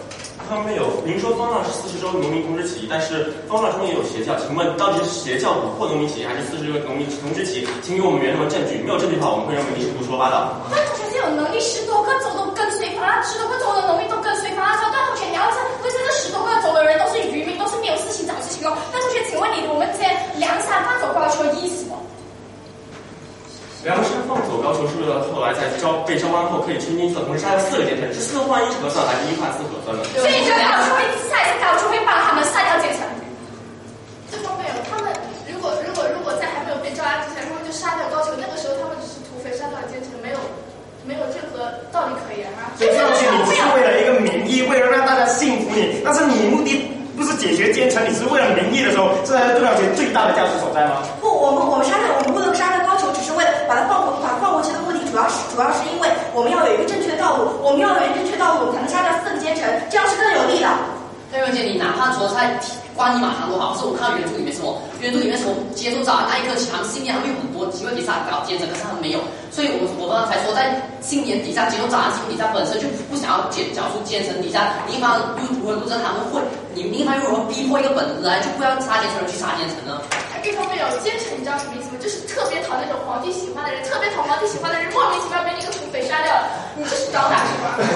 方面有，您说方腊是40周农民同志起义，但是方腊中也有邪教，请问到底是邪教蛊惑农民起义，还是40个农民同志起义？请给我们原文证据。没有证据的话，我们会认为您是胡说八道。 段同学是有能力10多个州都跟随方腊，10多个州的农民都跟随方腊。段同学，你要知道，为什么这10多个州的人都是渔民，都是没有事情找事情哦？段同学，请问你，我们这些梁山放走高俅的意思吗？ 梁山放走高俅是为了后来在被招安后可以清君侧，同时杀了4个奸臣，是4换1是核算还是1换4核算呢？ 所以你觉得高俅会自杀，还是高俅会帮他们杀掉奸臣？ 这方面有，他们如果在还没有被招安之前，他们就杀掉高俅，那个时候他们只是土匪杀掉奸臣，没有任何道理可言啊。 所以这样去你只是为了一个名义，为了让大家信服你，但是你目的不是解决奸臣，你是为了名义的时候，这才是杜了解最大的价值所在吗？ 不，我们不能杀掉高俅，只是为了把他放回去的目的，主要是因为我们要有一个正确的道路，我们才能杀掉4个奸臣，这样是更有利的。 对，而且你哪怕说在关于马唐多好，可是我看到原著里面说接受早安那一刻起，他们心里还会有很多机会可以杀掉奸臣，可是他们没有，所以我刚才说在信念底下接受早安，信念底下本身就不想要剿除奸臣底下，另一方如何他们会，你另一方如何逼迫一个本来就不要杀奸臣人去杀奸臣呢？ 这方面有奸臣，你知道什么意思吗？就是特别讨那种皇帝喜欢的人，特别讨皇帝喜欢的人，莫名其妙被那个土匪杀掉了，你这是找打是吧？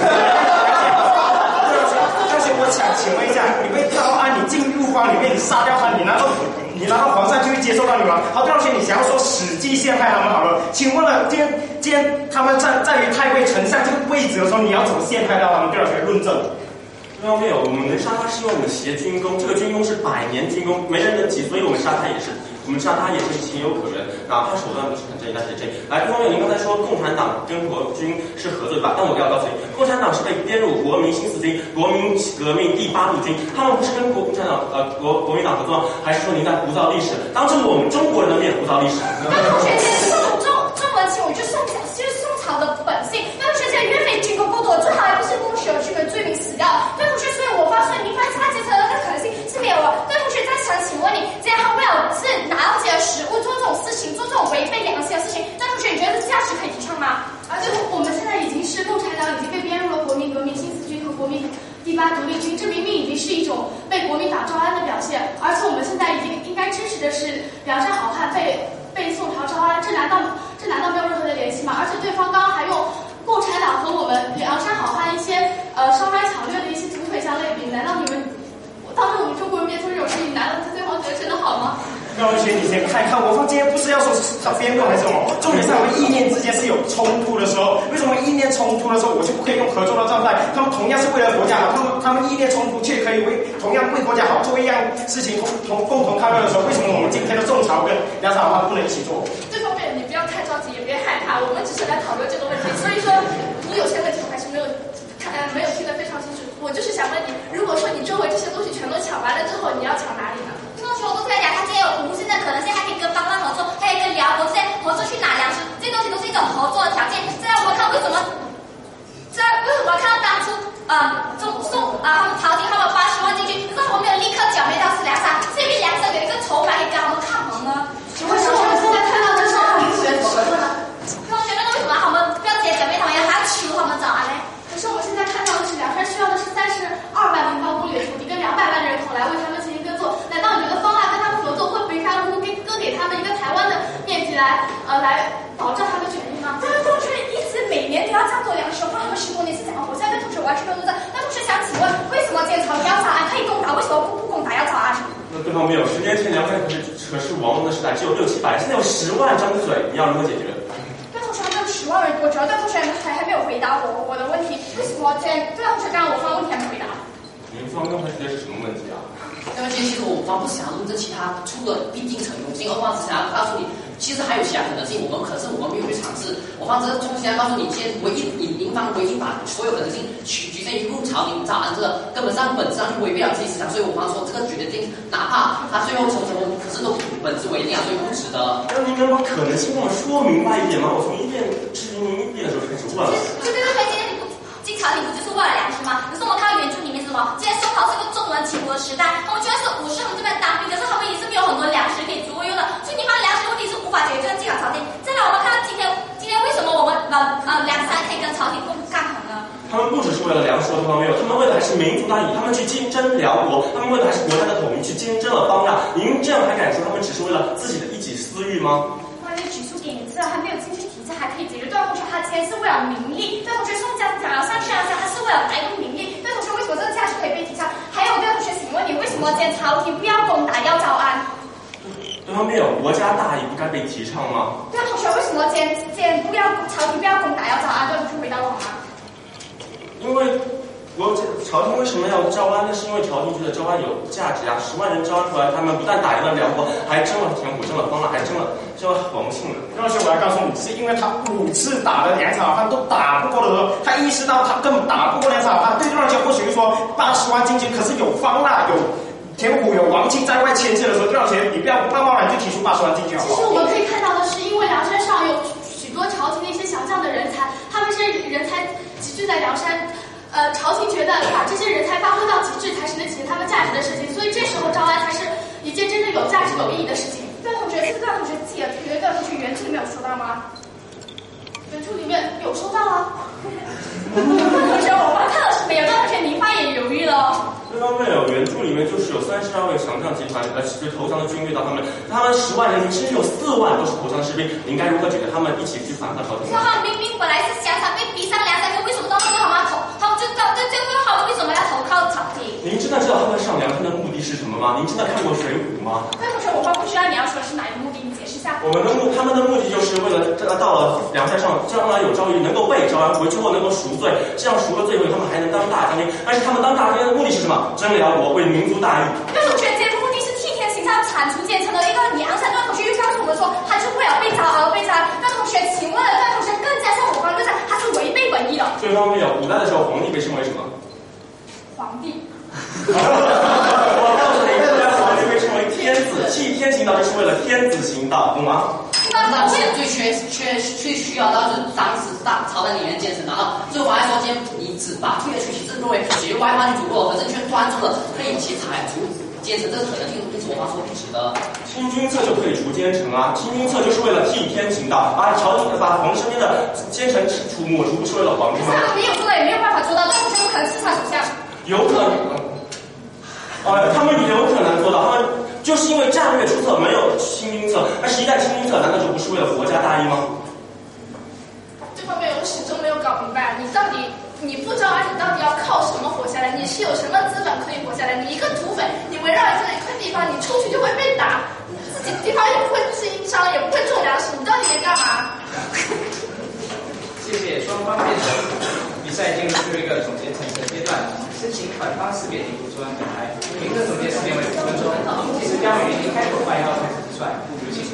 但是我想请问一下，你被招安，你进入关里面，你杀掉他，你难道皇上就会接受到你吗？好，杜老师，你想要说史记陷害他们好了，请问了，今天他们在于太尉丞相这个位置的时候，你要怎么陷害到他们？杜老师论证。 没有，我们能杀他是因为我们挟军功，这个军功是100年军功，没人能及，所以我们杀他也是情有可原，哪怕手段不是很正义，但是正义。来，一方面您刚才说共产党跟国军是合作对吧？但我要告诉你，共产党是被编入国民新四军、国民革命第8路军，他们不是跟国民党合作，还是说您在胡诌历史？当着我们中国人的面胡诌历史？ 那同学，中文请我就是宋朝的本性。那同学，现在岳飞军功够多，最好还不是共是有这个罪名死掉。那同学，所以我发现你发现杀奸臣的可能性是没有了。那同学在想，请问你，这样他为了是拿到这些食物做这种事情，做这种违背良心的事情，那同学你觉得这价值可以提倡吗？ 而且我们现在已经是共产党已经被编入了国民革命新四军和国民第8独立军，这明明已经是一种被国民党招安的表现，而且我们现在已经应该支持的是梁山好汉被宋朝招安，这难道没有任何的联系吗？而且对方刚刚还用共产党和我们梁山好汉一些烧麦抢掠的一些土匪相类比，难道你们当着我们中国人面做这种事情，难道对方觉得真的好吗？ 那同学，你先看看，我们今天不是要说他编论还是什么？重点是我们意念之间是有冲突的时候，为什么意念冲突的时候，我就不可以用合作的状态？他们同样是为了国家好，他们意念冲突却可以同样为国家好，做一样事情共同抗日的时候，为什么我们今天的宋朝跟梁山好汉不能一起做？ 这方面你不要太着急，也别害怕，我们只是来讨论这个问题。所以说，我有些问题我还是没有听得非常清楚。我就是想问你，如果说你周围这些东西全都抢完了之后，你要抢哪里呢？ 同学，我都跟他讲，他今天有无限的可能性，还可以跟方腊合作，还可以跟辽国这些合作去拿粮食，这些东西都是一种合作的条件。这样我们看为什么看到当初他们朝廷他们80万进去，可是他们没有立刻剿灭到梁山，是因为梁山有一个筹码可以跟他们抗衡呢？ 为什么我们现在看到这是领土人怎么合作呢？ 同学，那为什么他们不要直接剿灭他们，还要求他们早安呢？ 可是我们现在看到的是梁山需要的是32万平方公里的土地跟200万的人口来为他们进行耕作，难道你觉得方腊跟他们合作会不会割给他们一个台湾的面积来保障他们权益吗？ 但是同学一直每年都要这样做粮食，不然他们10多年是怎样活下来？跟同学完全没有论证。那同学想请问，为什么今天朝廷要早安可以攻打，为什么不攻打要早安？ 那对方没有，10年前梁山可是亡的时代，只有600-700人，现在有10万张嘴，你要如何解决？ 对同学，还没有10万人多久？对同学还没有回答我的问题，为什么今天对同学刚刚我发问题还没回答？ 您方刚才提的是什么问题啊？ 因为其实我方不是想论证其他出了必定成功性，而方是想要告诉你，其实还有其他可能性，可是我们没有去尝试。我方只是充其量告诉你，今天您方唯一把所有可能性局限于入朝廷早安这个根本上本质上就违背了自己思想，所以我方说这个决定，哪怕他最后成功，可是都本质为定啊，所以不值得。 那您能把可能性跟我说明白一点吗？我从一遍质疑您一遍的时候开始问了。 对，今天你不进朝廷不就是为了粮食吗？可是我们看到原著里面是什么？今天宋朝是个重文轻武的时代，他们居然是武士，他们这边当兵，可是他们也是没有很多粮食可以足够用的，所以你把粮食问题是无法解决，就进了朝廷。再来，我们看到今天为什么我们梁山可以跟朝廷共抗衡呢？ 他们不只是为了粮食和对方没有，他们为的还是民族大义，他们去竞争辽国，他们为的还是国家的统一，去竞争了方腊。您这样还敢说他们只是为了自己的一己私欲吗？ 关于举出点名次还没有进去体制还可以解决。对同学，他今天是为了名利。对同学，宋家讲了上去了，他是为了带动名利。对同学，为什么这个价值可以被提倡？还有对同学，请问你为什么今天朝廷不要攻打要招安？ 对方面有国家大义不该被提倡吗？ 对同学，为什么今天不要朝廷不要攻打要招安？对同学回答我好吗？ 因为朝廷为什么要招安？那是因为朝廷觉得招安有价值啊！10万人招安出来，他们不但打赢了辽国，还争了田虎，争了方腊，还争了黄庆呢。 而且我来告诉你，是因为他5次打了粮草好汉都打不过的时候，他意识到他根本打不过粮草好汉。对多少钱或许说80万进去，可是有方腊、有田虎、有王庆在外牵制的时候，多少钱？你不要贸贸然就提出80万进去好不好？ 其实我们可以看到的是，因为梁山上有许多朝廷的一些降将的人才，他们这些人才集聚在梁山。朝廷觉得把这些人才发挥到极致才是能体现他们价值的事情，所以这时候招安才是一件真正有价值、有意义的事情。段同学，这个段同学自己的段同学原著里面有说到吗？原著里面有说到啊。段同学，我们看到是没有，段同学您发言犹豫了。 对方没有，原著里面就是有32位降将集团就投降的军队到他们10万人民，甚至有4万都是投降的士兵。您该如何解决他们一起去反抗朝廷？ 他们明明本来是想被逼上梁山，为什么到最后他们要投？他们就到最后他们为什么要投靠朝廷？ 您真的知道他们上梁山的目的是什么吗？您真的看过《水浒》吗？ 段同学，我不需要你要说的是哪一个目的，你解释一下。 他们的目的就是为了到了梁山上，将来有诏狱能够被招安，回去后能够赎罪，这样赎了罪后他们还能当大将军。但是他们当大将军的目的是什么？争辽国，为民族大义。 段同学，这个目的是替天行道，铲除奸臣的一个梁山。段同学又告诉我们说，他是为了被招而被招安。段同学，请问段同学更加上我方论战，他是违背本意的。 对方没有，古代的时候皇帝被称为什么？ 皇帝。 我告诉你，古代皇帝被称为天子，替天行道就是为了天子行道，懂吗？ 那现在最需要到就是当时朝代里面奸臣，然后最后还说今天你只把退了去其实认为解决外患就足够了，可是却专注了可以其铲除奸臣，这个可能就是我方说不值得。 清君侧就可以除奸臣啊，清君侧就是为了替天行道，把朝廷把皇身边的奸臣抹除，不是为了皇帝吗？ 他们没有做到，也没有办法做到，段同学不可能自杀属下。 有可能，他们有可能做到，他们就是因为战略出色，没有清君侧。但是一旦清君侧，难道就不是为了国家大义吗？ 这方面我始终没有搞明白，你不招安，你到底要靠什么活下来？你是有什么资本可以活下来？你一个土匪，你围绕一块地方，你出去就会被打，自己的地方也不会经商，也不会种粮食，你到底在干嘛？ 谢谢双方辩手，比赛进入最后一个总结层层阶段，申请反方识别题目出完讲台，评论总结时间为5分钟，计时标语一开口8号开始计算，有请。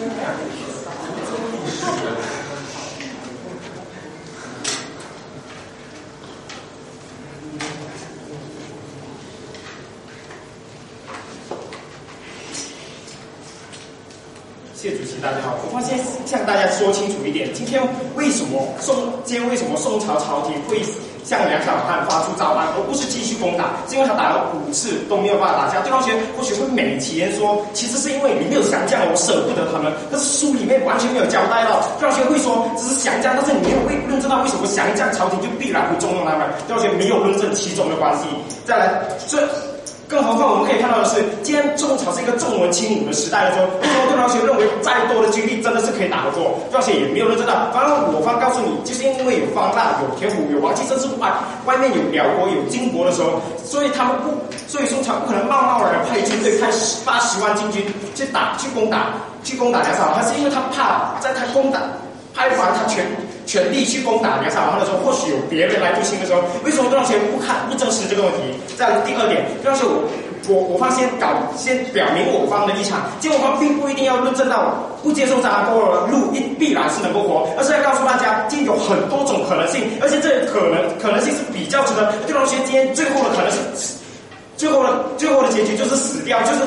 谢主席，大家好。我发现向大家说清楚一点，今天为什么宋朝朝廷会向梁山好汉发出招安，而不是继续攻打？是因为他打了5次都没有办法打下。对方学或许会美其言说，其实是因为你没有降将，我舍不得他们。但是书里面完全没有交代到。对方学会说只是降将，但是你没有论证到为什么降将朝廷就必然会重用他们。对方学没有论证其中的关系。再来，更何况我们可以看到的是，既然宋朝是一个重文轻武的时代的时候，为什么对方学认为再多的军力真的是可以打得过？对方学也没有认证到。反正我方告诉你，就是因为有方腊、有田虎、有王庆，甚至外面有辽国、有金国的时候，所以宋朝不可能贸贸然派军队派80万禁军去攻打梁山好汉，是因为他怕在他派完他全力去攻打梁山好汉的时候，或许有别人来入侵的时候，为什么对方学不正视这个问题？再来第二点，对方学我方先表明我方的立场，结果我方并不一定要论证到不接受招安过的路必然是能够活，而是要告诉大家，今天有很多种可能性，而且这可能性是比较值得。对方学今天最后的可能是最后的结局就是死掉，就是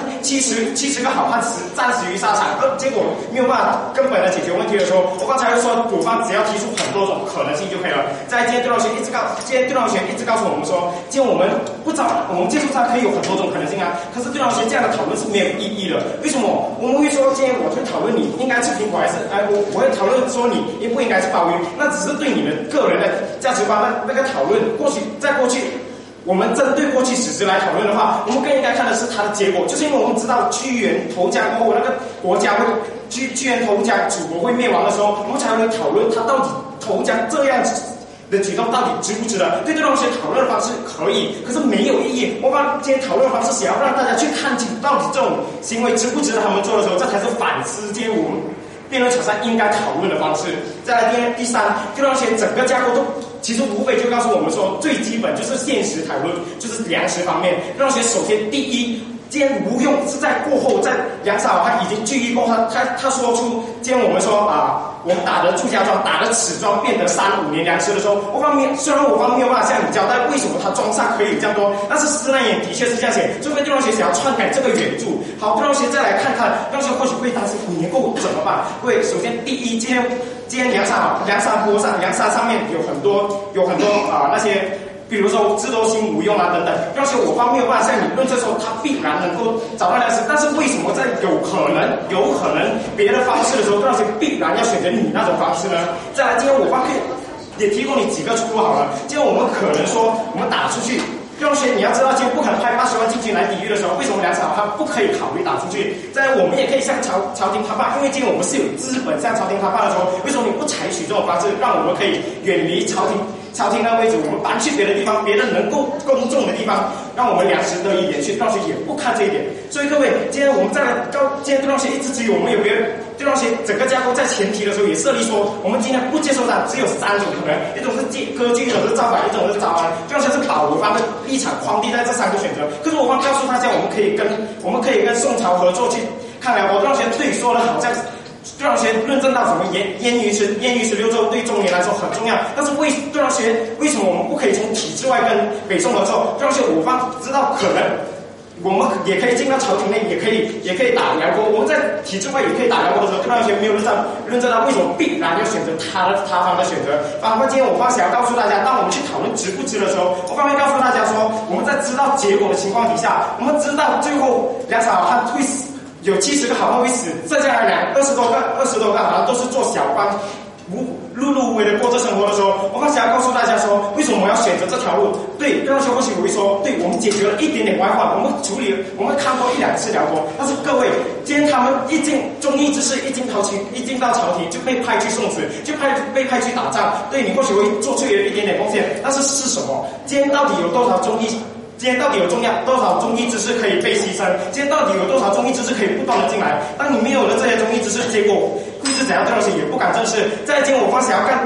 70个好汉战死于沙场，结果没有办法根本的解决问题的时候，我刚才说我方只要提出很多种可能性就可以了。在今天对老师一直告诉我们说，今天我们不知道我们接触它可以有很多种可能性啊，可是对老师这样的讨论是没有意义的。为什么？我们会说今天我会讨论你应该吃苹果还是我会讨论说你应不应该吃鲍鱼，那只是对你们个人的价值观那个讨论。过去我们针对过去史实来讨论的话，我们更应该看的是它的结果，就是因为我们知道居延投江过后，那个国家会居延投江，祖国会灭亡的时候，我们才会讨论它到底投江这样的举动到底值不值得。对这种讨论的方式可以，可是没有意义。我把今天讨论的方式想要让大家去看清到底这种行为值不值得他们做的时候，这才是反思今天我们辩论场上应该讨论的方式。再来第三，就那些整个架构都其实无非就告诉我们说，最基本就是现实讨论，就是粮食方面。那些首先第一，今天吴用是在过后，在梁山好汉已经聚义过后，他说出今天我们说我们打的祝家庄，打的此庄变得3-5年粮食的时候，虽然我方没有办法向你交代为什么他庄上可以有这样多，但是施耐庵的确是这样写。除非对同学想要篡改这个原著，好，对同学再来看看，对同学或许会担心5年后怎么办？对，首先第一，今天梁山上面有很多那些。比如说智多星、吴用啊等等，要求我方没有办法向你论证说他必然能够找到粮食，但是为什么在有可能别的方式的时候，那些必然要选择你那种方式呢？再来，今天我方可以也提供你几个出路好了。今天我们可能说我们打出去。用些你要知道，今天不可能派80万禁军来抵御的时候，为什么梁山好汉不可以考虑打出去？再来，我们也可以向朝廷谈判，因为今天我们是有资本向朝廷谈判的时候，为什么你不采取这种方式，让我们可以远离朝廷的位置，我们搬去别的地方，别的能够公众的地方，让我们粮食得以延续。对同学也不看这一点，所以各位，今天我们今天对同学一直只有我们有别人。对同学整个架构在前提的时候也设立说，我们今天不接受它，只有3种可能，一种是割据，一种是造反，一种是招安。对同学是把我方的立场框定在这3个选择。可是我方告诉大家，我们可以跟宋朝合作去抗辽国。对同学对说的好像。对同学论证到什么燕云16州对中原来说很重要，但是对同学为什么我们不可以从体制外跟北宋合作？对同学我方知道可能。我们也可以进到朝廷内，也可以打辽国。我们在体制外也可以打辽国的时候，对同学没有论证到为什么必然要选择他方的选择。反观今天我方想要告诉大家，当我们去讨论值不值的时候，我方会告诉大家说，我们在知道结果的情况底下，我们知道最后梁山好汉会死，有70个好汉会死，剩下来20多个好汉都是做小官。碌碌无为的过这生活的时候，我刚想要告诉大家说，为什么我要选择这条路？对，对同学或许会说，对我们解决了一点点外患，我们看过1-2次辽国，但是各位，今天他们忠义之士一进到朝廷就被派去送死，被派去打仗，对你或许会做出一点点贡献，但是是什么？今天到底有多少忠义？今天到底有多少忠义之士可以被牺牲？今天到底有多少忠义之士可以不断的进来？当你没有了这些忠义之士，结果会是怎样？这东西也不敢正视。在今天我方想要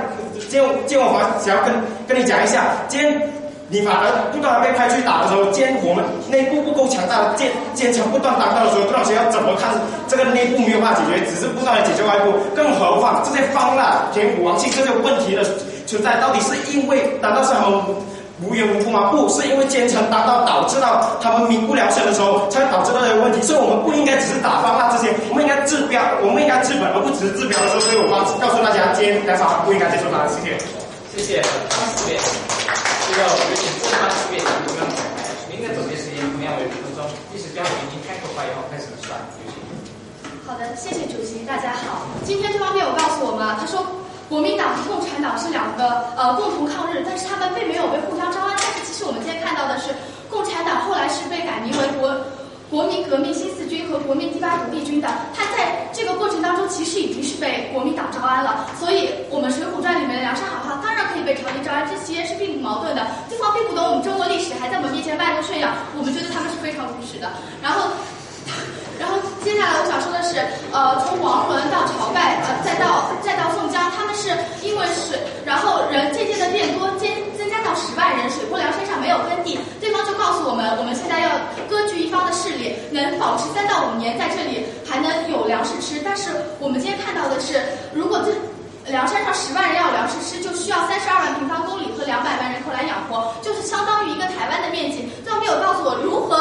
跟你讲一下，今天你反而不断的被派去打的时候，今天我们内部不够强大，奸臣不断当道的时候，这东西要怎么看？这个内部没有办法解决，只是不断的解决外部，更何况这些方腊、田虎、王庆这些问题的存在，到底是因为难道是他们无缘无故吗？不是因为奸臣当道导致到他们民不聊生的时候，才导致到这个问题。所以我们不应该只是打方腊这些，我们应该治标，我们应该治本，而不只是治标的时候。所以我告诉大家，今天梁山好汉不应该接受他的谢谢。 谢谢4位，这个有请4位同样彩排，您的总结时间同样为5分钟，历史标题您开口发言后开始算，有请。 好的，谢谢主席，大家好。今天这方面有告诉我们，他说。国民党和共产党是2个共同抗日，但是他们并没有被互相招安。但是其实我们今天看到的是，共产党后来是被改名为国民革命新四军和国民第8独立军的。他在这个过程当中其实已经是被国民党招安了。所以我们《水浒传》里面的梁山好汉当然可以被朝廷招安，这些是并不矛盾的。对方并不懂我们中国历史，还在我们面前卖弄炫耀，我们觉得他们是非常无耻的。然后接下来我想说的是，从王伦到晁盖，再到宋江，他们是因为水，然后人渐渐的变多，增加到10万人，水泊梁山上没有耕地，对方就告诉我们现在要割据一方的势力，能保持3到5年在这里还能有粮食吃。但是我们今天看到的是，如果梁山上10万人要有粮食吃，就需要32万平方公里和200万人口来养活，就是相当于一个台湾的面积。对方没有告诉我如何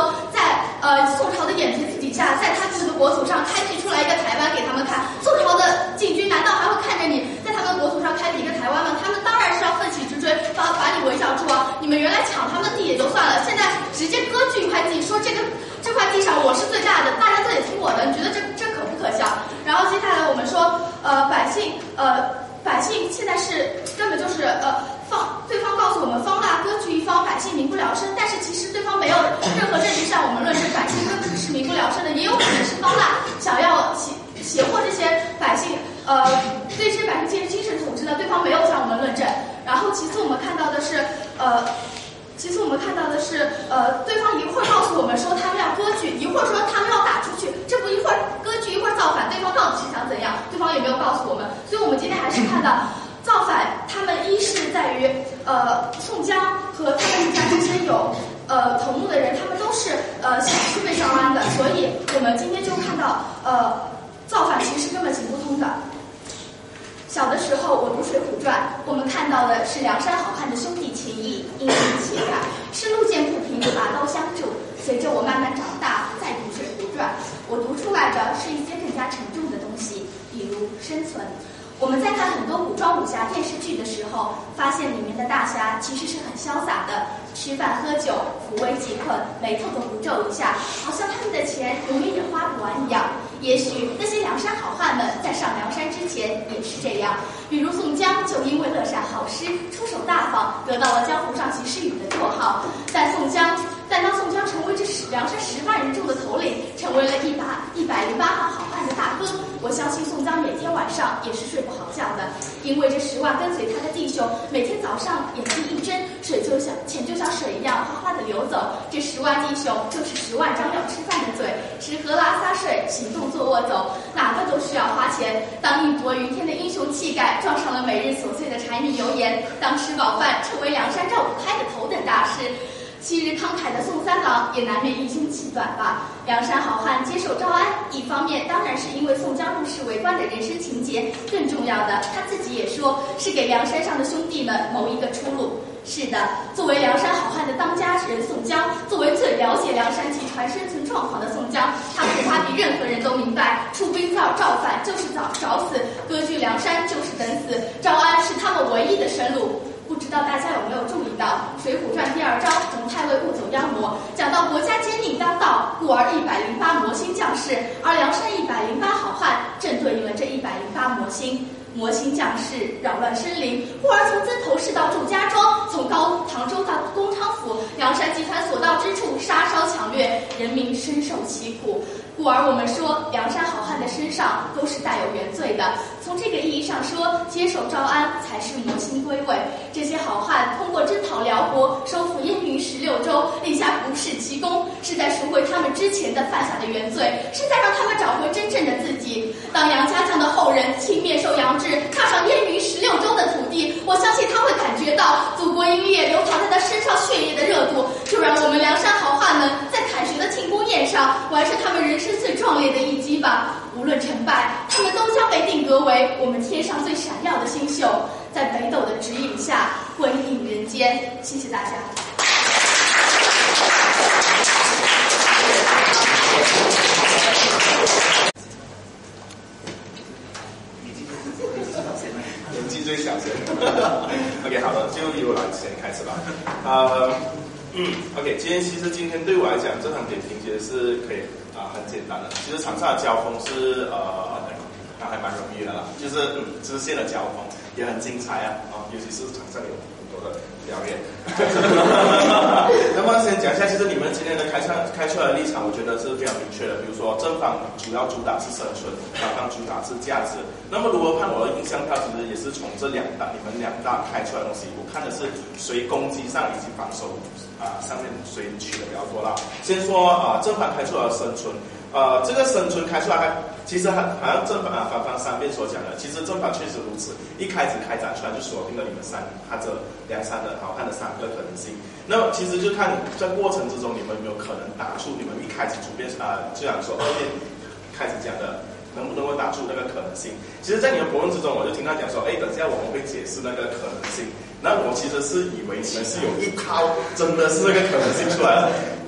眼皮子底下，在他们的国土上开辟出来一个台湾给他们看。宋朝的禁军难道还会看着你在他们国土上开辟一个台湾吗？他们当然是要奋起直追，把你围剿住啊！你们原来抢他们的地也就算了，现在直接割据一块地，说这块地上我是最大的，大家都得听我的，你觉得这可不可笑？然后接下来我们说，百姓现在是根本就是对方告诉我们方腊割据一方，百姓民不聊生，但是其实对方没有任何证据向我们论证百姓根本是民不聊生的，也有可能是方腊想要胁迫这些百姓，对这些百姓进行精神统治的，对方没有向我们论证。然后其次我们看到的是，对方一会儿告诉我们说他们要割据，一会儿说他们要打出去，这不一会儿割据一会儿造反，对方到底是想怎样？对方也没有告诉我们，所以我们今天还是看到造反，他们一是在于宋江和他们一家之间有头目的人，他们都是想去被招安的，所以我们今天就看到造反其实根本行不通的。小的时候，我读《水浒传》，我们看到的是梁山好汉的兄弟情谊，英雄气概，是路见不平拔刀相助。随着我慢慢长大，再读《水浒传》，我读出来的是一些更加沉重的东西，比如生存。我们在看很多古装武侠电视剧的时候，发现里面的大侠其实是很潇洒的，吃饭喝酒，扶危济困，眉头都不皱一下，好像他们的钱永远也花不完一样。也许那些梁山好汉们在上梁山之前也是这样，比如宋江就因为乐善好施、出手大方，得到了江湖上及时雨的绰号。但当宋江成为这梁山10万人众的头领，成为了108行好汉的大哥，我相信宋江每天晚上也是睡不好觉的，因为这10万跟随他的弟兄，每天早上眼睛一睁，钱就像水一样哗哗的流走。这10万弟兄就是10万张要吃饭的嘴，吃喝拉撒睡，行动坐卧走，哪个都需要花钱。当义薄云天的英雄气概撞上了每日琐碎的柴米油盐，当吃饱饭成为梁山绕不开的头等大事，昔日慷慨的宋三郎也难免一胸气短吧。梁山好汉接受招安，一方面当然是因为宋江入仕为官的人生情节，更重要的他自己也说是给梁山上的兄弟们谋一个出路。是的，作为梁山好汉的当家人宋江，作为最了解梁山集团生存状况的宋江，他比任何人都明白，出兵造反就是找死，割据梁山就是等死，招安是他们唯一的生路。不知道大家有没有注意到，《水浒传》第2章龙太尉误走妖魔，讲到国家奸佞当道，故而108魔星将士，而梁山108好汉正对应了这108魔星。魔星将士扰乱生灵，故而从曾头市到祝家庄，从高唐州到东昌府，梁山集团所到之处杀烧抢掠，人民深受其苦。故而我们说，梁山好汉的身上都是带有原罪的。从这个意义上说，接受招安才是魔星归位。这些好汉通过征讨辽国，收复燕云16州，立下不世奇功，是在赎回他们之前的犯下的原罪，是在让他们找回真正的自己。当杨家将的后人亲面受杨志踏上燕云16州的土地，我相信他会感觉到祖国音乐流淌在他身上血液的热度。就让我们梁山好汉们在凯旋的庆功宴上完成他们人生最壮烈的一击吧。无论成败，他们都将被定格为我们天上最闪耀的星宿，在北斗的指引下辉映人间。谢谢大家。 年纪最小先OK， 好的，就由我先开始吧。OK， 今天对我来讲，这场点评其实是可以很简单的。其实场上的交锋是还蛮容易的啦，就是支线的交锋也很精彩尤其是场上有很多的表演。那么先讲一下，其实你们今天的开出来的立场，我觉得是非常明确的。比如说正方主要主打是生存，反方主打是价值。那么如果看我的印象票，其实也是从这你们两大开出来的东西，我看的是谁攻击上以及防守上面谁取的比较多啦。先说正方开出来的生存。这个生存开出来，其实好像正反方三边所讲的，其实正反确实如此。一开始开展出来就锁定了你们梁山的好汉的3个可能性。那么其实就看在过程之中，你们有没有可能打出你们一开始主编就想说2边开始讲的，能不能够打出那个可能性？其实，在你的博论之中，我就听他讲说，等一下我们会解释那个可能性。那我其实是以为你们是有一套真的是那个可能性出来了。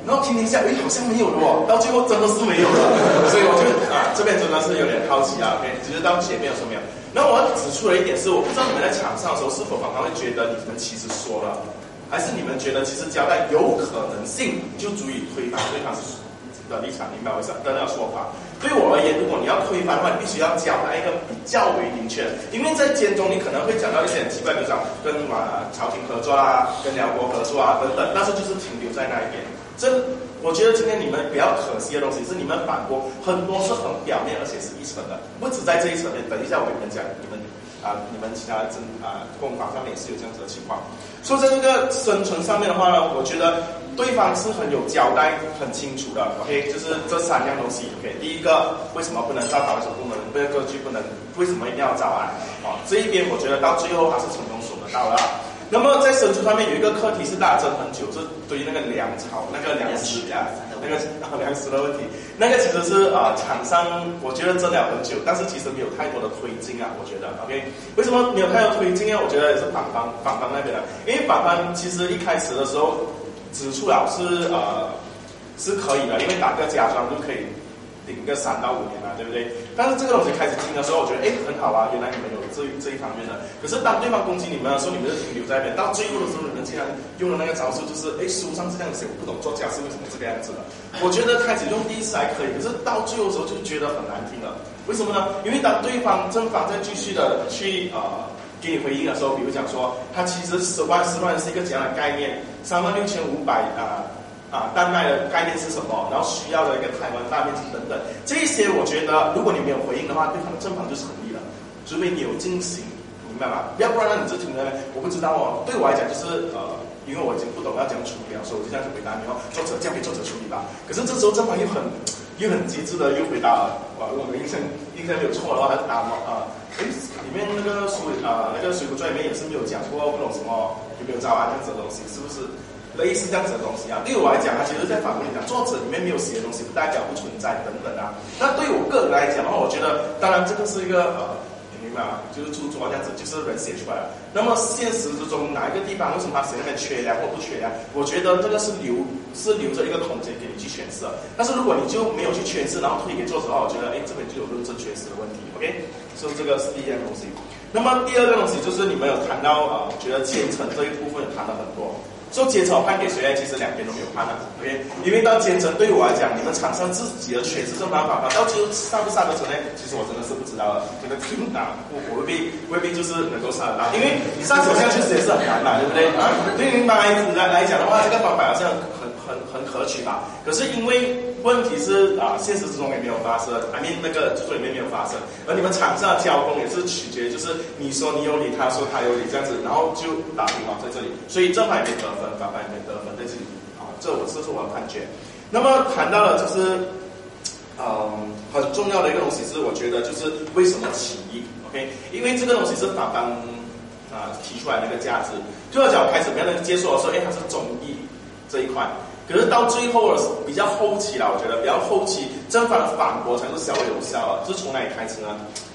然后听一下，哎，好像没有了哦，到最后真的是没有了，所以我就这边真的是有点好奇啊 ，OK， 只是到前面有什么没有？那我要指出的一点是，我不知道你们在场上的时候是否反而会觉得你们其实说了，还是你们觉得其实交代有可能性就足以推翻对方的立场，明白我意思？的那个说法。对我而言，如果你要推翻的话，你必须要交代一个比较为明确的，因为在监中你可能会讲到一些很奇怪，比如讲跟朝廷合作啊，跟辽国合作啊等等，但是就是停留在那一边。我觉得今天你们比较可惜的东西是你们反驳很多是很表面，而且是一层的，不止在这一层面。等一下我跟你们讲，你们其他攻防上面也是有这样子的情况。说在这个生存上面的话呢，我觉得对方是很有交代、很清楚的。OK， 就是这3样东西。OK， 第一个为什么不能照导为什么不能歌剧不能？为什么一定要照案？这一边我觉得到最后还是成功守得到了。那么在生存方面有一个课题是大家争很久，是对于那个粮草、那个粮食的问题，那个其实是厂商我觉得争了很久，但是其实没有太多的推进啊，我觉得 OK， 为什么没有太多推进呢？我觉得也是反方那边的，因为反方其实一开始的时候指出了是可以的，因为打个家庄就可以顶个3到5年啊，对不对？但是这个东西开始听的时候，我觉得很好啊，原来你们有这一方面的。可是当对方攻击你们的时候，你们就停留在那边，到最后的时候，你们竟然用了那个招数，就是书上是这样写，我不懂做家事为什么这个样子的。我觉得开始用第一次还可以，可是到最后的时候就觉得很难听了。为什么呢？因为当对方正方在继续的去给你回应的时候，比如讲说，他其实10万是一个怎样的概念，36500丹麦的概念是什么？然后需要的一个台湾大面积等等，这一些我觉得，如果你没有回应的话，对方正方就是同意了，除非你有进行，明白吗？要不然你就听了，我不知道哦。对我来讲就是因为我已经不懂要怎样处理了，所以我就这样子回答你哦，作者交给作者处理吧。可是这时候正方又很机智的又回答了，如果我印象没有错的话，他答里面那个水浒传里面也是没有讲过不懂什么有没有招安这样子的东西，是不是？类似这样子的东西啊，对我来讲，它其实在反过来讲，作者里面没有写的东西，不代表不存在等等啊。那对我个人来讲的话，我觉得，当然这个是一个你明白吗？就是著作这样子，就是人写出来了。那么现实之中哪一个地方为什么他写那边缺粮或不缺粮？我觉得这个是留着一个空间给你去诠释。但是如果你就没有去诠释，然后推给作者的话，我觉得这边就有论证缺失的问题。OK， 所以这个是第一样东西。那么第二个东西就是你们有谈到觉得阶层这一部分有谈了很多。说阶层我判给谁呢？其实两边都没有判的 ，OK？ 因为到阶层对我来讲，你们厂商自己的诠释正方法，到最后杀不杀得成呢？其实我真的是不知道了，真的我未必就是能够杀得到，因为杀手相确实也是很难嘛，对不对？对于马来子来讲的话，这个方法好像很可取吧。可是因为问题是现实之中也没有发生那个著作里面没有发生，而你们厂商的交工也是取决于就是你说你有理，他说他有理这样子，然后就打平在这里，所以正方也没得分，反方也没得分在这里这是我的判决。那么谈到了就是很重要的一个东西是，我觉得就是为什么起义 ，OK？ 因为这个东西是反方提出来的一个价值，就要讲开始别人接受的时候，它是忠义这一块。可是到最后比较后期啦，我觉得比较后期正方的反驳才是稍微有效的。是从哪里开始呢？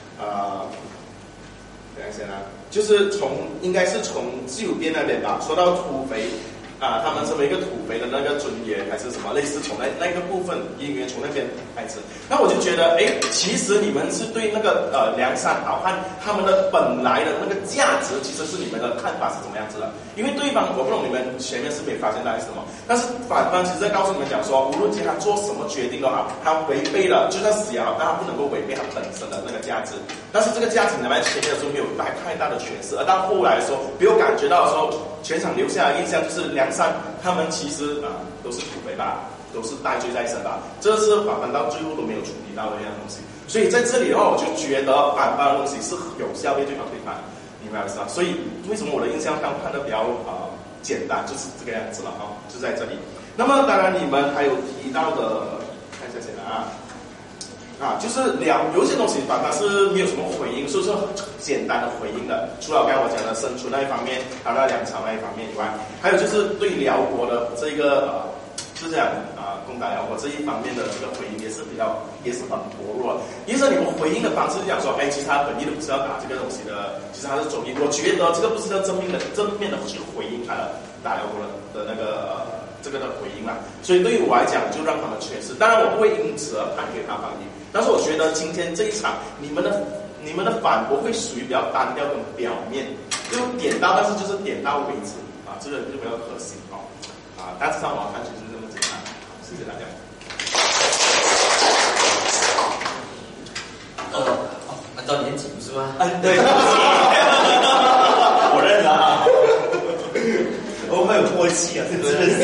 等一下呢，就是应该是从右边那边吧，说到土肥他们成为一个土肥的那个尊严还是什么类似，从那个部分因缘从那边开始。那我就觉得其实你们是对那个梁山好汉他们的本来的那个价值，其实是你们的看法是怎么样子的？因为对方我不懂你们前面是没发现到是什么，但是反方其实在告诉你们讲说，无论今天他做什么决定都好，他违背了就算死也好，但他不能够违背他本身的那个价值。但是这个价值你们在前面的时候没有太大的诠释，而到后来的时候，给我感觉到的时候，全场留下的印象就是梁山他们其实都是土肥吧，都是戴罪在身吧，这是反方到最后都没有处理到的一样东西。所以在这里的话，我就觉得反方的东西是有效被对方推翻，明白是吧？所以为什么我的印象上判的比较简单，就是这个样子了就在这里。那么当然你们还有提到的，看一下谁就是有一些东西反方是没有什么回应，所以说很简单的回应的，除了刚才我讲的生存那一方面，还有粮草那一方面以外，还有就是对辽国的这个就这样攻打辽国这一方面的这个回应也是很薄弱。因为你们回应的方式就讲说，其实他本意的不是要打这个东西的，其实他是忠义。我觉得这个不是要正面的去回应他的打辽国的那个这个的回应啦。所以对于我来讲，就让他们诠释。当然我不会因此而判给他反应，但是我觉得今天这一场你们的反驳会属于比较单调跟表面，就点到，但是就是点到为止啊，这个就比较可惜哦。大致上我要看就是这么简单，谢谢大家。 按照年纪不是吗？ 对，我认了啊，我们有默契啊，这真的是。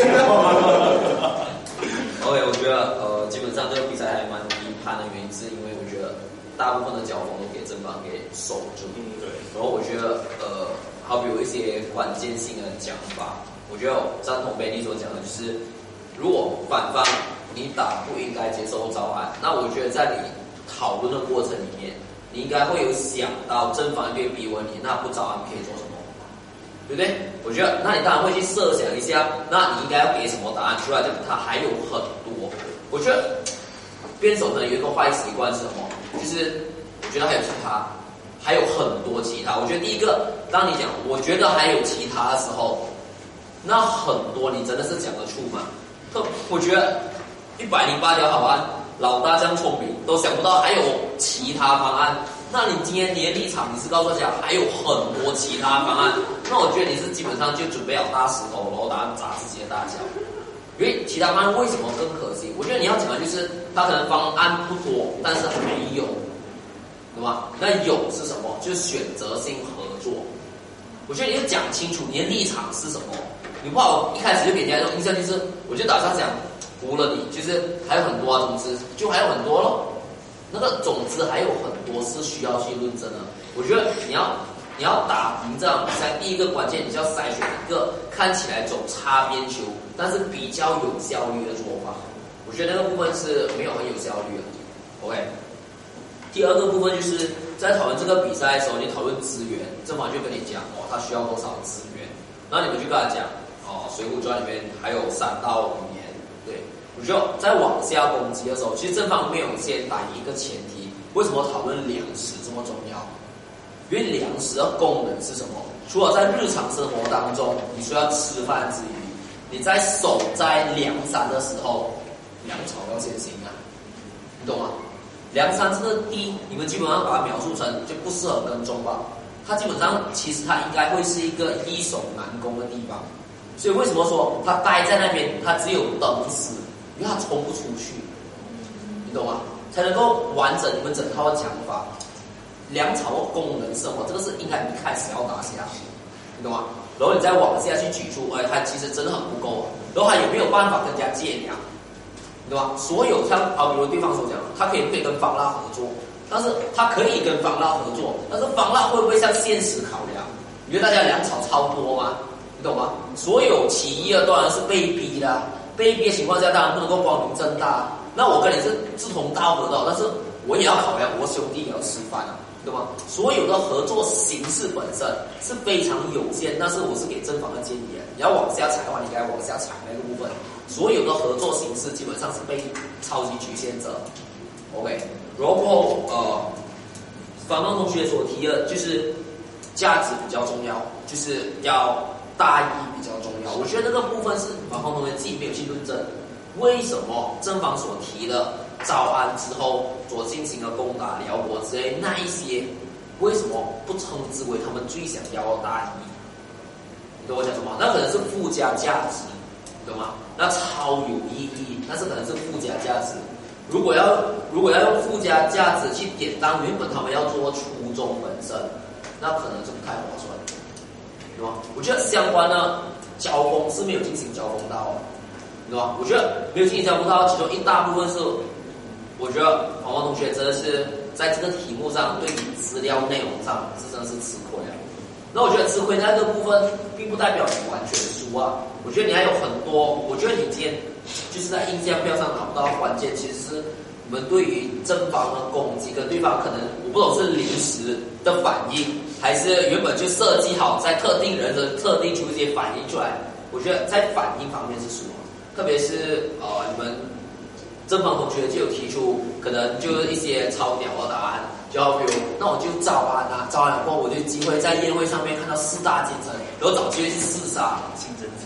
OK， 我觉得基本上这个比赛还蛮低判的原因，是因为我觉得大部分的交锋都给正方给守住。 对。 然后我觉得好比有一些关键性的讲法，我觉得我赞同贝利所讲的，就是如果反方你打不应该接受招安，那我觉得在你讨论的过程里面，你应该会有想到正方对逼问你，那不招安可以做什么，对不对？我觉得，那你当然会去设想一下，那你应该要给什么答案出来？它还有很多。我觉得辩手可能有一个坏习惯是什么？就是我觉得还有很多其他。我觉得第一个，当你讲我觉得还有其他的时候，那很多你真的是讲得出吗？我觉得108条好汉，老大这样聪明都想不到还有其他方案。那你今天你的立场你是告诉大家还有很多其他方案，那我觉得你是基本上就准备好大石头，然后打算砸自己的大脚。因为其他方案为什么更可惜？我觉得你要讲的就是他可能方案不多，但是还有，对吧？那有是什么？就是选择性合作。我觉得你要讲清楚你的立场是什么，你不好一开始就给人家一种印象就是，我就打算讲服了你，就是还有很多啊，总之就还有很多咯。那个总之还有很多是需要去论证的。我觉得你要打赢这场比赛，第一个关键你就要筛选一个看起来走擦边球，但是比较有效率的做法。我觉得那个部分是没有很有效率的。OK， 第二个部分就是在讨论这个比赛的时候，你讨论资源，正方就跟你讲他需要多少资源，然后你们就跟他讲水浒传里面还有3到5年，对。我觉得在往下攻击的时候，其实正方没有先打一个前提，为什么讨论粮食这么重要？因为粮食的功能是什么？除了在日常生活当中你需要吃饭之余，你在守在梁山的时候，粮草要先行啊，你懂吗？梁山这个地，你们基本上把它描述成就不适合耕种吧？它基本上其实它应该会是一个易守难攻的地方，所以为什么说它待在那边，它只有等死？因为它冲不出去，你懂吗？才能够完整你们整套的讲法。粮草的功能是什么？这个是应该一开始要打下去，你懂吗？然后你再往下去举出，它其实真的很不够，然后还有没有办法跟人家借粮，你懂吗？所有像比如对方所讲，他可以不可以跟方腊合作？但是他可以跟方腊合作，但是方腊会不会向现实考量？你觉得大家粮草超多吗？你懂吗？所有起义的当然是被逼的。被逼的情况下，当然不能够光明正大。那我跟你是志同道合的，但是我也要考量我兄弟也要吃饭啊，对吗？所有的合作形式本身是非常有限，但是我是给正方的建议，你要往下踩的话，你应该往下踩那个部分。所有的合作形式基本上是被超级局限者。OK， 然后方刚同学所提的就是价值比较重要，就是要大义比较重要。我觉得那个部分是方刚同学自己没有去论证，为什么正方所提的招安之后所进行的攻打辽国之类那一些，为什么不称之为他们最想要的大义？你懂我讲什么？那可能是附加价值，你懂吗？那超有意义，但是可能是附加价值。如果要用附加价值去典当原本他们要做初衷本身，那可能就不太划算，对吧？我觉得相关的交锋是没有进行交锋到的，对吧？我觉得没有进行交锋到，其中一大部分是，我觉得黄同学真的是在这个题目上对你资料内容上是真的是吃亏了。那我觉得吃亏在这个部分，并不代表你完全输啊。我觉得你还有很多，我觉得你今天就是在印象票上拿不到关键，其实是你们对于正方的攻击跟对方可能我不懂是临时的反应，还是原本就设计好在特定人的特定出一些反应出来。我觉得在反应方面是输，特别是你们正方同学就有提出可能就是一些超屌的答案，就好比如那我就招安啊，招安过后我就有机会在宴会上面看到4大奸臣，然后找机会去厮杀竞争者。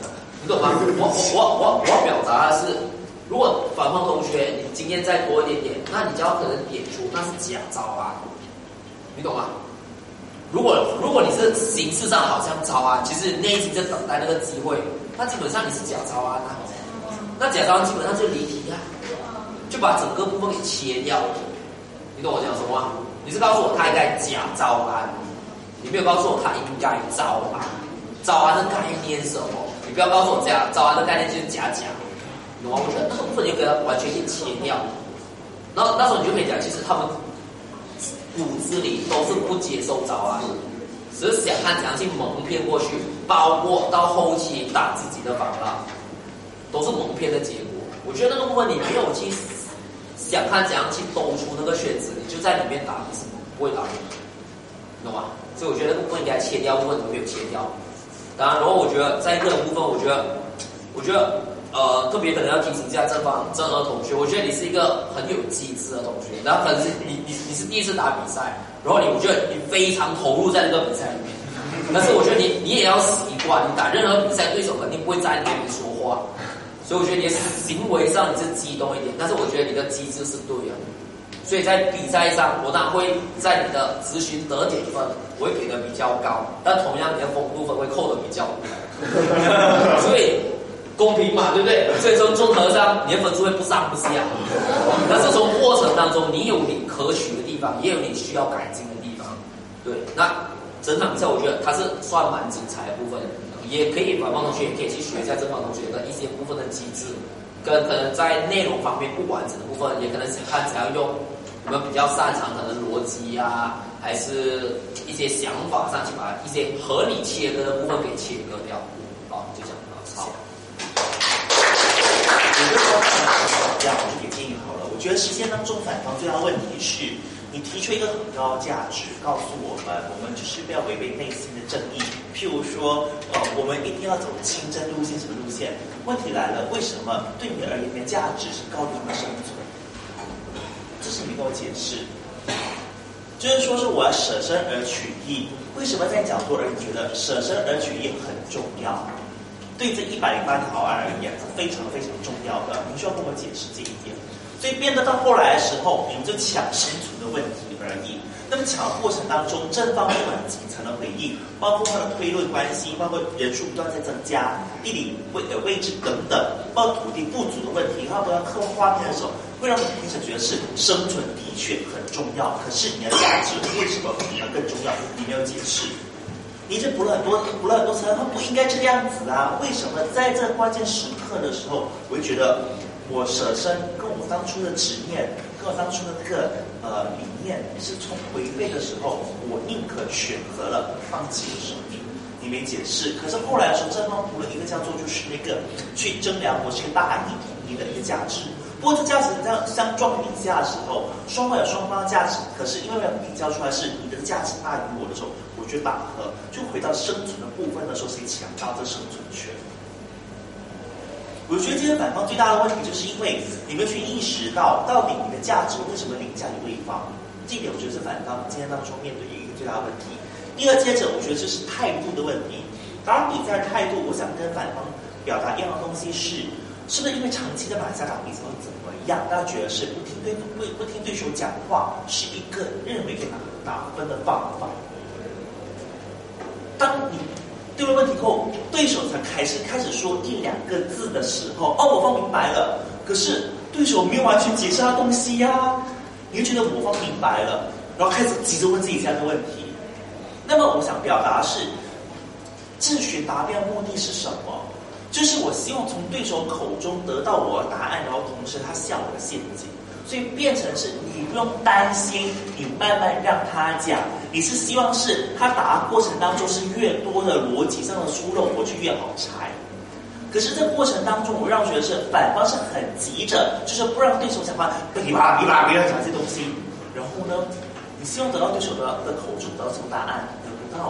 你懂吗？我要表达的是，如果反方同学你经验再多一点点，那你就要可能点出那是假招安，你懂吗？如果你是形式上好像招安，其实内心在等待那个机会，那基本上你是假招安啊。那假招安基本上就离题啊，就把整个部分给切掉了。你懂我讲什么吗？你是告诉我他应该假招安，你没有告诉我他应该招安。招安的概念是什么？你不要告诉我假招安的概念就是假，你懂吗？我觉得那个部分你就给他完全给切掉。然后那时候你就可以讲，其实他们骨子里都是不接受招安，只是想看怎样去蒙骗过去，包括到后期打自己的防浪，都是蒙骗的结果。我觉得那个部分你没有去想看怎样去兜出那个选择，你就在里面打，你是不会打赢，懂吗？所以我觉得那个部分应该切掉，部分都没有切掉。当然，然后我觉得在个人部分，我觉得特别可能要提醒一下正二同学，我觉得你是一个很有机智的同学，然后可能是你是第一次打比赛，然后我觉得你非常投入在这个比赛里面，但是我觉得你也要习惯，你打任何比赛，对手肯定不会在你那边说话，所以我觉得你的行为上你是激动一点，但是我觉得你的机智是对的。所以在比赛上，我当然会在你的咨询得点分，我会给的比较高，但同样你的风度分会扣的比较低，所以公平嘛，对不对？所以从综合上，你的分数会不上不下，但是从过程当中，你有你可取的地方，也有你需要改进的地方。对，那整场比赛我觉得它是算蛮精彩的部分，也可以反方同学也可以去学一下正方同学的一些部分的机制，跟可能在内容方面不完整的部分，也可能是看怎样用我们比较擅长可能逻辑啊，还是一些想法上去把一些合理切割的部分给切割掉。好，就这样啊，好。 我就说这样，我就给建议好了。我觉得实践当中反方最大的问题是，你提出一个很高的价值，告诉我们就是不要违背内心的正义。譬如说，我们一定要走清真路线，什么路线？问题来了，为什么对你而言的价值是高于你的生存？这是你跟我解释。就是说是我要舍身而取义，为什么在角度而言觉得舍身而取义很重要？对这108条而言是非常非常重要的，你需要跟我解释这一点。所以变得到后来的时候，你们就抢生存的问题而已。那么抢的过程当中，正方会有很紧层的回应，包括它的推论关系，包括人数不断在增加，地理位置等等，包括土地不足的问题，它不断刻画画面的时候，会让你评审觉得是生存的确很重要，可是你的价值为什么比它更重要？你没有解释。你这补了很多层，它不应该这个样子啊！为什么在这关键时刻的时候，我会觉得我舍身跟我当初的执念，跟我当初的这个理念是从违背的时候，我宁可选择了放弃生命。你没解释，可是后来的时候，正方补了一个叫做就是那个去征量我是一个大议题你的一个价值。不过这价值这样相撞比价的时候，双方有双方的价值，可是因为比较出来是你的价值大于我的时候，我觉得打和就回到生存的部分的时候，谁抢到这生存权？我觉得今天反方最大的问题，就是因为你们去意识到底你的价值为什么凌驾于对方，这一点我觉得是反方今天当中面对的一个最大的问题。第二，接着我觉得这是态度的问题。当然比赛态度，我想跟反方表达一样的东西是不是因为长期的马来西亚打比赛会怎么样？大家觉得是不听对手讲话是一个认为可以打分的方法。当你对了问题后，对手才开始说1-2个字的时候，我方明白了，可是对手没有完全解释他东西呀，你就觉得我方明白了，然后开始急着问自己这样的问题。那么我想表达是，自学答辩目的是什么？就是我希望从对手口中得到我的答案，然后同时他下我的陷阱，所以变成是你不用担心，你慢慢让他讲，你是希望是他答过程当中是越多的逻辑上的疏漏，我就越好猜。可是这过程当中，我让我觉得是反方是很急着，就是不让对手讲话，噼啪讲这些东西，然后呢，你希望得到对手的口中得到什么答案？得不到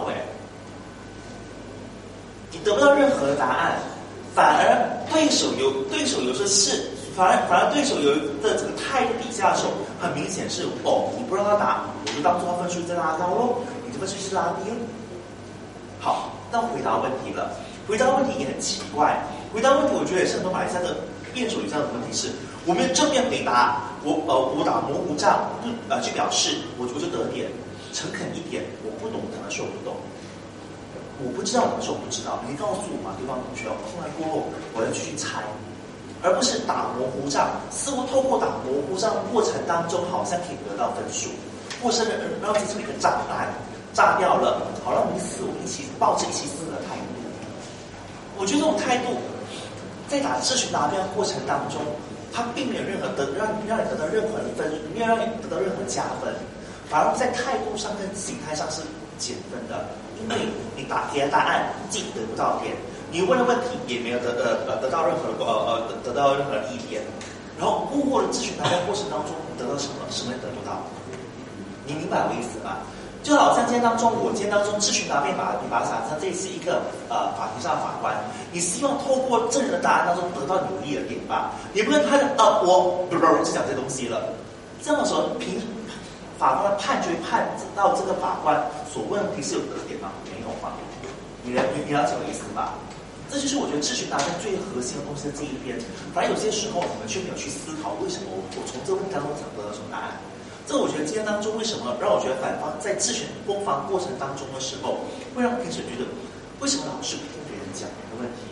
你得不到任何的答案。反而对手有时候是，反而对手有的这个态度底下的时候，很明显是你不让他打，我就当做他分数在拉高喽，你的分数是拉低了。好，那回答问题了，回答问题也很奇怪， 回答问题，我觉得也是很多马来西亚的辩手有这样的问题是，我没有正面回答，我打模糊仗，去表示我就得点，诚恳一点，我不懂，可能说我不懂。我不知道，我说我不知道，你告诉我嘛，对方同学。后来过后，我要继续猜，而不是打模糊仗。似乎透过打模糊仗过程当中，好像可以得到分数，或是让这是一个炸弹炸掉了，好让你死，我们一起抱着一起死的态度。我觉得这种态度，在打咨询答辩过程当中，它并没有任何让你得到任何的分，没有让你得到任何加分，反而在态度上跟心态上是减分的。因为你给的答案既得不到点，你问的问题也没有得到任何意见，然后过后的咨询答辩过程当中得到什么也得不到，你明白我意思吗？就好像今天当中咨询答辩你把它想象这是一个法庭上的法官，你希望透过证人的答案当中得到有利的点吧？你不能他我不就讲这东西了，这样的时候法官的判决判到这个法官所问的题是有得点吗？没有吗？你了解我的意思吧？这就是我觉得咨询答辩最核心的东西的这一边。反正有些时候我们却没有去思考为什么我从这个问题当中想得到什么答案。这我觉得今天当中为什么让我觉得反方在咨询攻防过程当中的时候，会让评审觉得为什么老师不听别人讲的问题？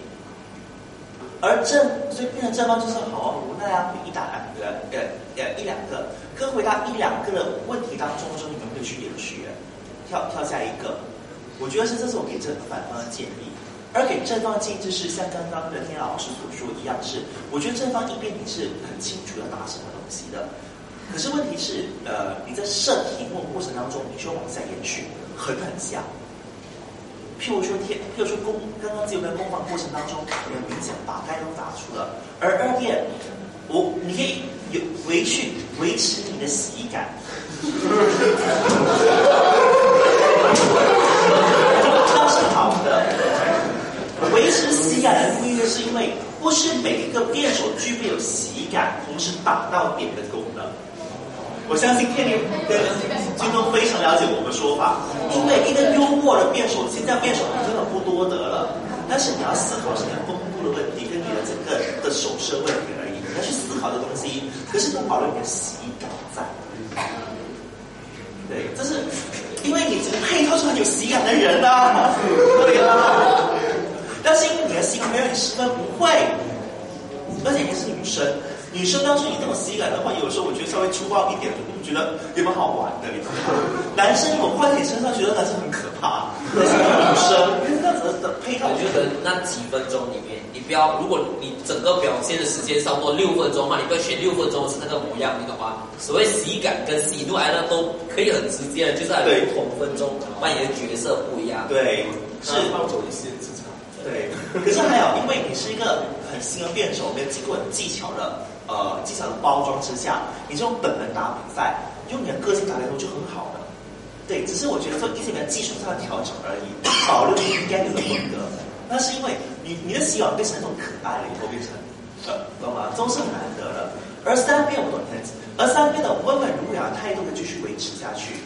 所以变成正方就是好无奈啊，一两个，可回答一两个的问题当中的时候，你们可以去延续，跳下一个。我觉得这是我给这个反方的建议，而给正方的建议就是像刚刚的天老师所说一样，是我觉得正方一边你是很清楚要答什么东西的，可是问题是你在设题目的过程当中，你就往下延续，很像。譬如说刚刚自由辩攻防过程当中，很明显把该都打出了，而二辩，你可以维持你的喜感，这是好的。维持喜感的目的是因为不是每一个辩手具备有喜感，同时打到点的功能。我相信天明跟军东非常了解我们说法，因为一个幽默的辩手，现在辩手真的不多得了，但是你要思考是你的风度的问题，跟你的整个的手势问题而已，你要去思考这东西，可是都保留你的喜感在。对，这是因为你这个配套是很有喜感的人啊，对啊，但是因为你的喜感没有你10分不会，而且你是女生。女生当时你这种喜感的话，有时候我觉得稍微粗暴一点，我觉得也蛮好玩的，你知道吗？男生如果换在你身上，觉得男生很可怕，但是女生因为这样子的配套， 我觉得那几分钟里面，你不要，如果你整个表现的时间差不多6分钟的话，你不要选6分钟是那个模样，你懂吗？所谓喜感跟喜怒哀乐都可以很直接的，就在不同分钟扮演的角色不一样。 对，是放走一些职场。 对，可是还有，因为你是一个很新的辩手，没有经过很技巧的包装之下，你这种本能打比赛，用你的个性打来说就很好的。对，只是我觉得说一些你的技术上的调整而已，保留你应该有的风格。那是因为你的洗碗变成那种可爱了以后变成，懂吗？都是很难得的。而3辩我懂你，而3辩的温文儒雅态度的继续维持下去。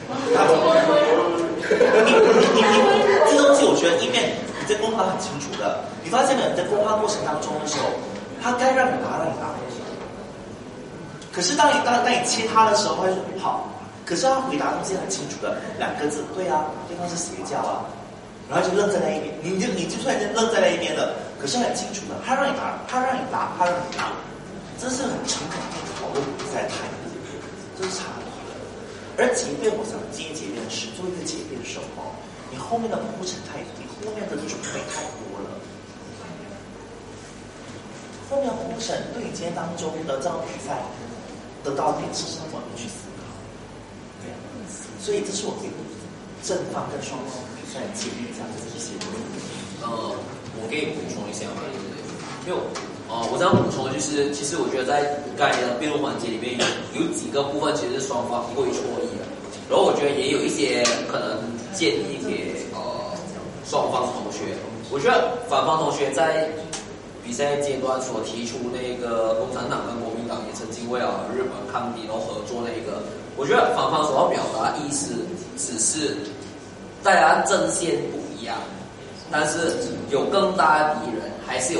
你这东西我觉得一辩你在攻防很清楚的，你发现没有？你在攻防过程当中的时候，他该让你拿让你拿。可是当你切他的时候，他就说好。可是他回答东西很清楚的2个字，对啊，对方是邪教啊，然后就愣在那一边，你就突然间愣在那一边了。可是很清楚的，他让你拿，他让你拿，他让你拿，这是很诚恳的讨论比赛态度，这是差异的。而即便我想今天结辩是做一个结辩手哦，你后面的铺陈太多，你后面的准备太多了。后面铺陈对你今天当中的这场比赛得到点是什么？你去思考。对，所以这是我给正方跟双方比赛建立这样的一些问题。 我可以补充一下嘛，因为我这样补充就是，其实我觉得在刚才的辩论环节里面有几个部分其实是双方一会错意的，然后我觉得也有一些可能建议给双方同学。我觉得反方同学在比赛阶段所提出那个共产党跟国民党也曾经为了日本抗敌然后合作那个，我觉得反方所要表达的意思只是大家阵线不一样，但是有更大的敌人，还是有合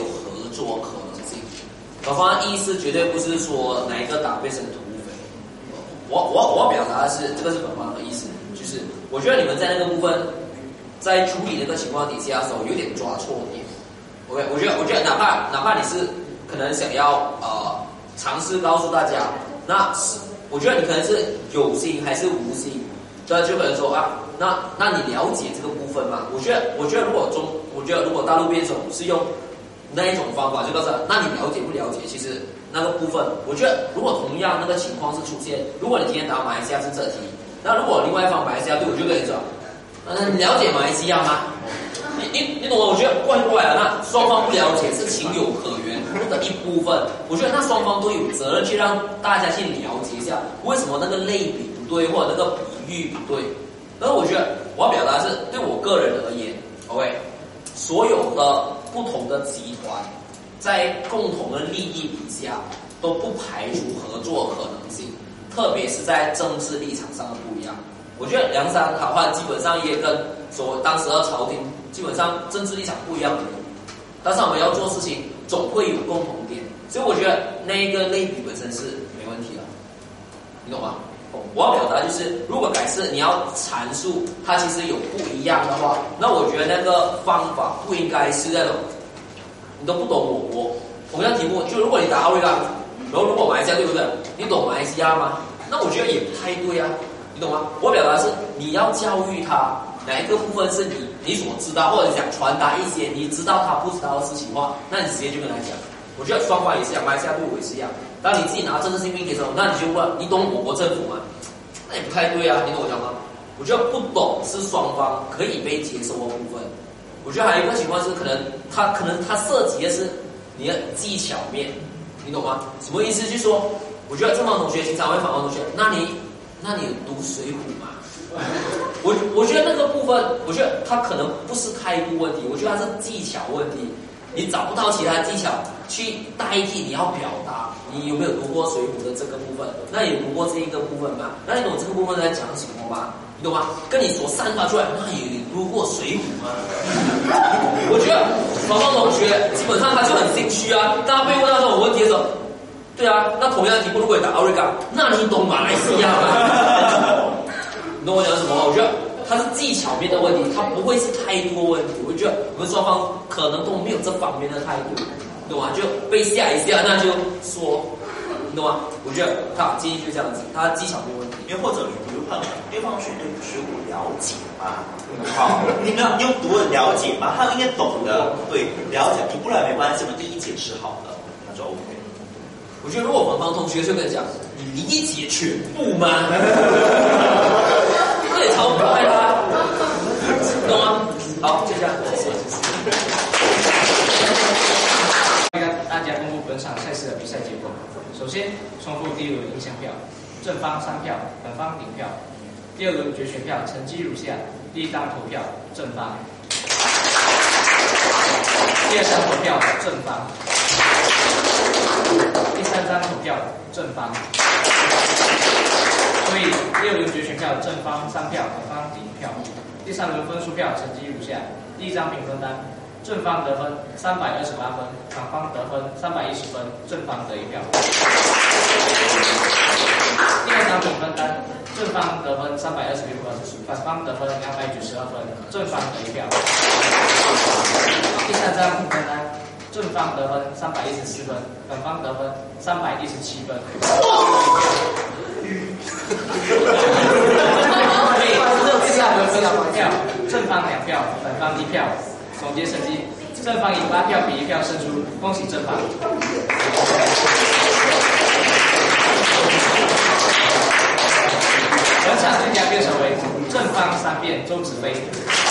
作可能性。反方意思绝对不是说哪一个党变成土匪。我要表达的是，这个是本方的意思，就是我觉得你们在那个部分，在处理那个情况底下的时候，有点抓错点。OK， 我觉得哪怕你是可能想要尝试告诉大家，那是我觉得你可能是有心还是无心，对，就可能说啊，那你了解这个部分吗？我觉得如果大陆辩手是用那一种方法，就告诉他，那你了解不了解？其实那个部分，我觉得如果同样那个情况是出现，如果你今天打马来西亚是这题，那如果另外一方马来西亚队，我就跟你说，你了解马来西亚吗？你懂吗？我觉得怪怪的。那双方不了解是情有可原的一部分，我觉得那双方都有责任去让大家去了解一下，为什么那个类比不对，或者那个比喻不对。但是我觉得我要表达的是，对我个人而言 ，OK， 所有的不同的集团在共同的利益底下，都不排除合作可能性，特别是在政治立场上的不一样。我觉得梁山好汉基本上也跟当时的朝廷基本上政治立场不一样的人，但是我们要做事情总会有共同点，所以我觉得那一个类比本身是没问题的，你懂吗？我要表达就是，如果改次你要阐述它其实有不一样的话，那我觉得那个方法不应该是那种你都不懂我同样题目，就如果你打奥利冈，然后如果马来西亚对不对？你懂马来西亚吗？那我觉得也不太对啊。你懂吗？我表达的是你要教育他哪一个部分是你所知道，或者想传达一些你知道他不知道的事情的话，那你直接就跟他讲。我觉得双方也是一样，马来西亚对我也是一样。当你自己拿政治性命题的时候，那你就问你懂我国政府吗？那也不太对啊，你懂我讲吗？我觉得不懂是双方可以被接受的部分。我觉得还有一个情况是，可能他涉及的是你的技巧面，你懂吗？什么意思？就是说，我觉得正方同学经常会反问同学，那你有读水浒吗？我觉得那个部分，我觉得它可能不是态度问题，我觉得它是技巧问题。你找不到其他技巧去代替你要表达，你有没有读过水浒的这个部分？那你有读过这一个部分吗？那你懂这个部分在讲什么吗？你懂吗？跟你所散发出来，那你读过水浒吗？我觉得双方同学基本上他就很心虚啊，当他被问到这种问题的时候。对啊，那同样的题目如果你打奥瑞冈，那你懂马来西亚吗？你懂我讲什么吗？我觉得它是技巧面的问题，它不会是态度问题。我觉得我们双方可能都没有这方面的态度，你懂吗？就被吓一下，那就说，你懂吗？我觉得他建议就这样子，他技巧没有问题。 因为或者比如对方去对水浒了解吗？好，你用读的了解吗？他应该懂的，对，了解，你不然没关系，我们第一解释好了，那就 OK。 我觉得如果本方同学就跟你讲，你理解全部吗？这也超快啦，懂吗？好，就这样，谢谢。 为大家公布本场赛事的比赛结果。首先，重复第一轮印象票，正方3票，本方0票。第二轮决选票成绩如下：第一张投票正方，第二张投票正方。第三张投票正方，所以第二轮决选票正方3票，本方0票。第三轮分数票成绩如下：第一张评分单，正方得分328分，反方得分310分，正方得1票。第二张评分单，正方得分326分，反方得分292分，正方得1票。第三张评分单，正方得分314分，反方得分317分。第四轮分数票，正方2票，反方1票。总结成绩，正方以8票比1票胜出，恭喜正方。本场最佳辩手为正方3辩周子飞。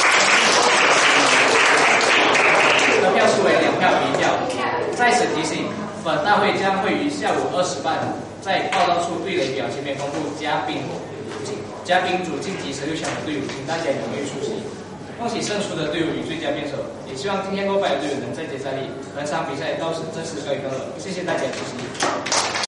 得票数为2票比1票。在此提醒，本大会将会于下午20半在报道处对垒表前面公布嘉宾组晋级16强的队伍，请大家踊跃出席。恭喜胜出的队伍与最佳辩手，也希望今天落败的队伍能再接再厉。本场比赛到此正式告一段落，谢谢大家出席。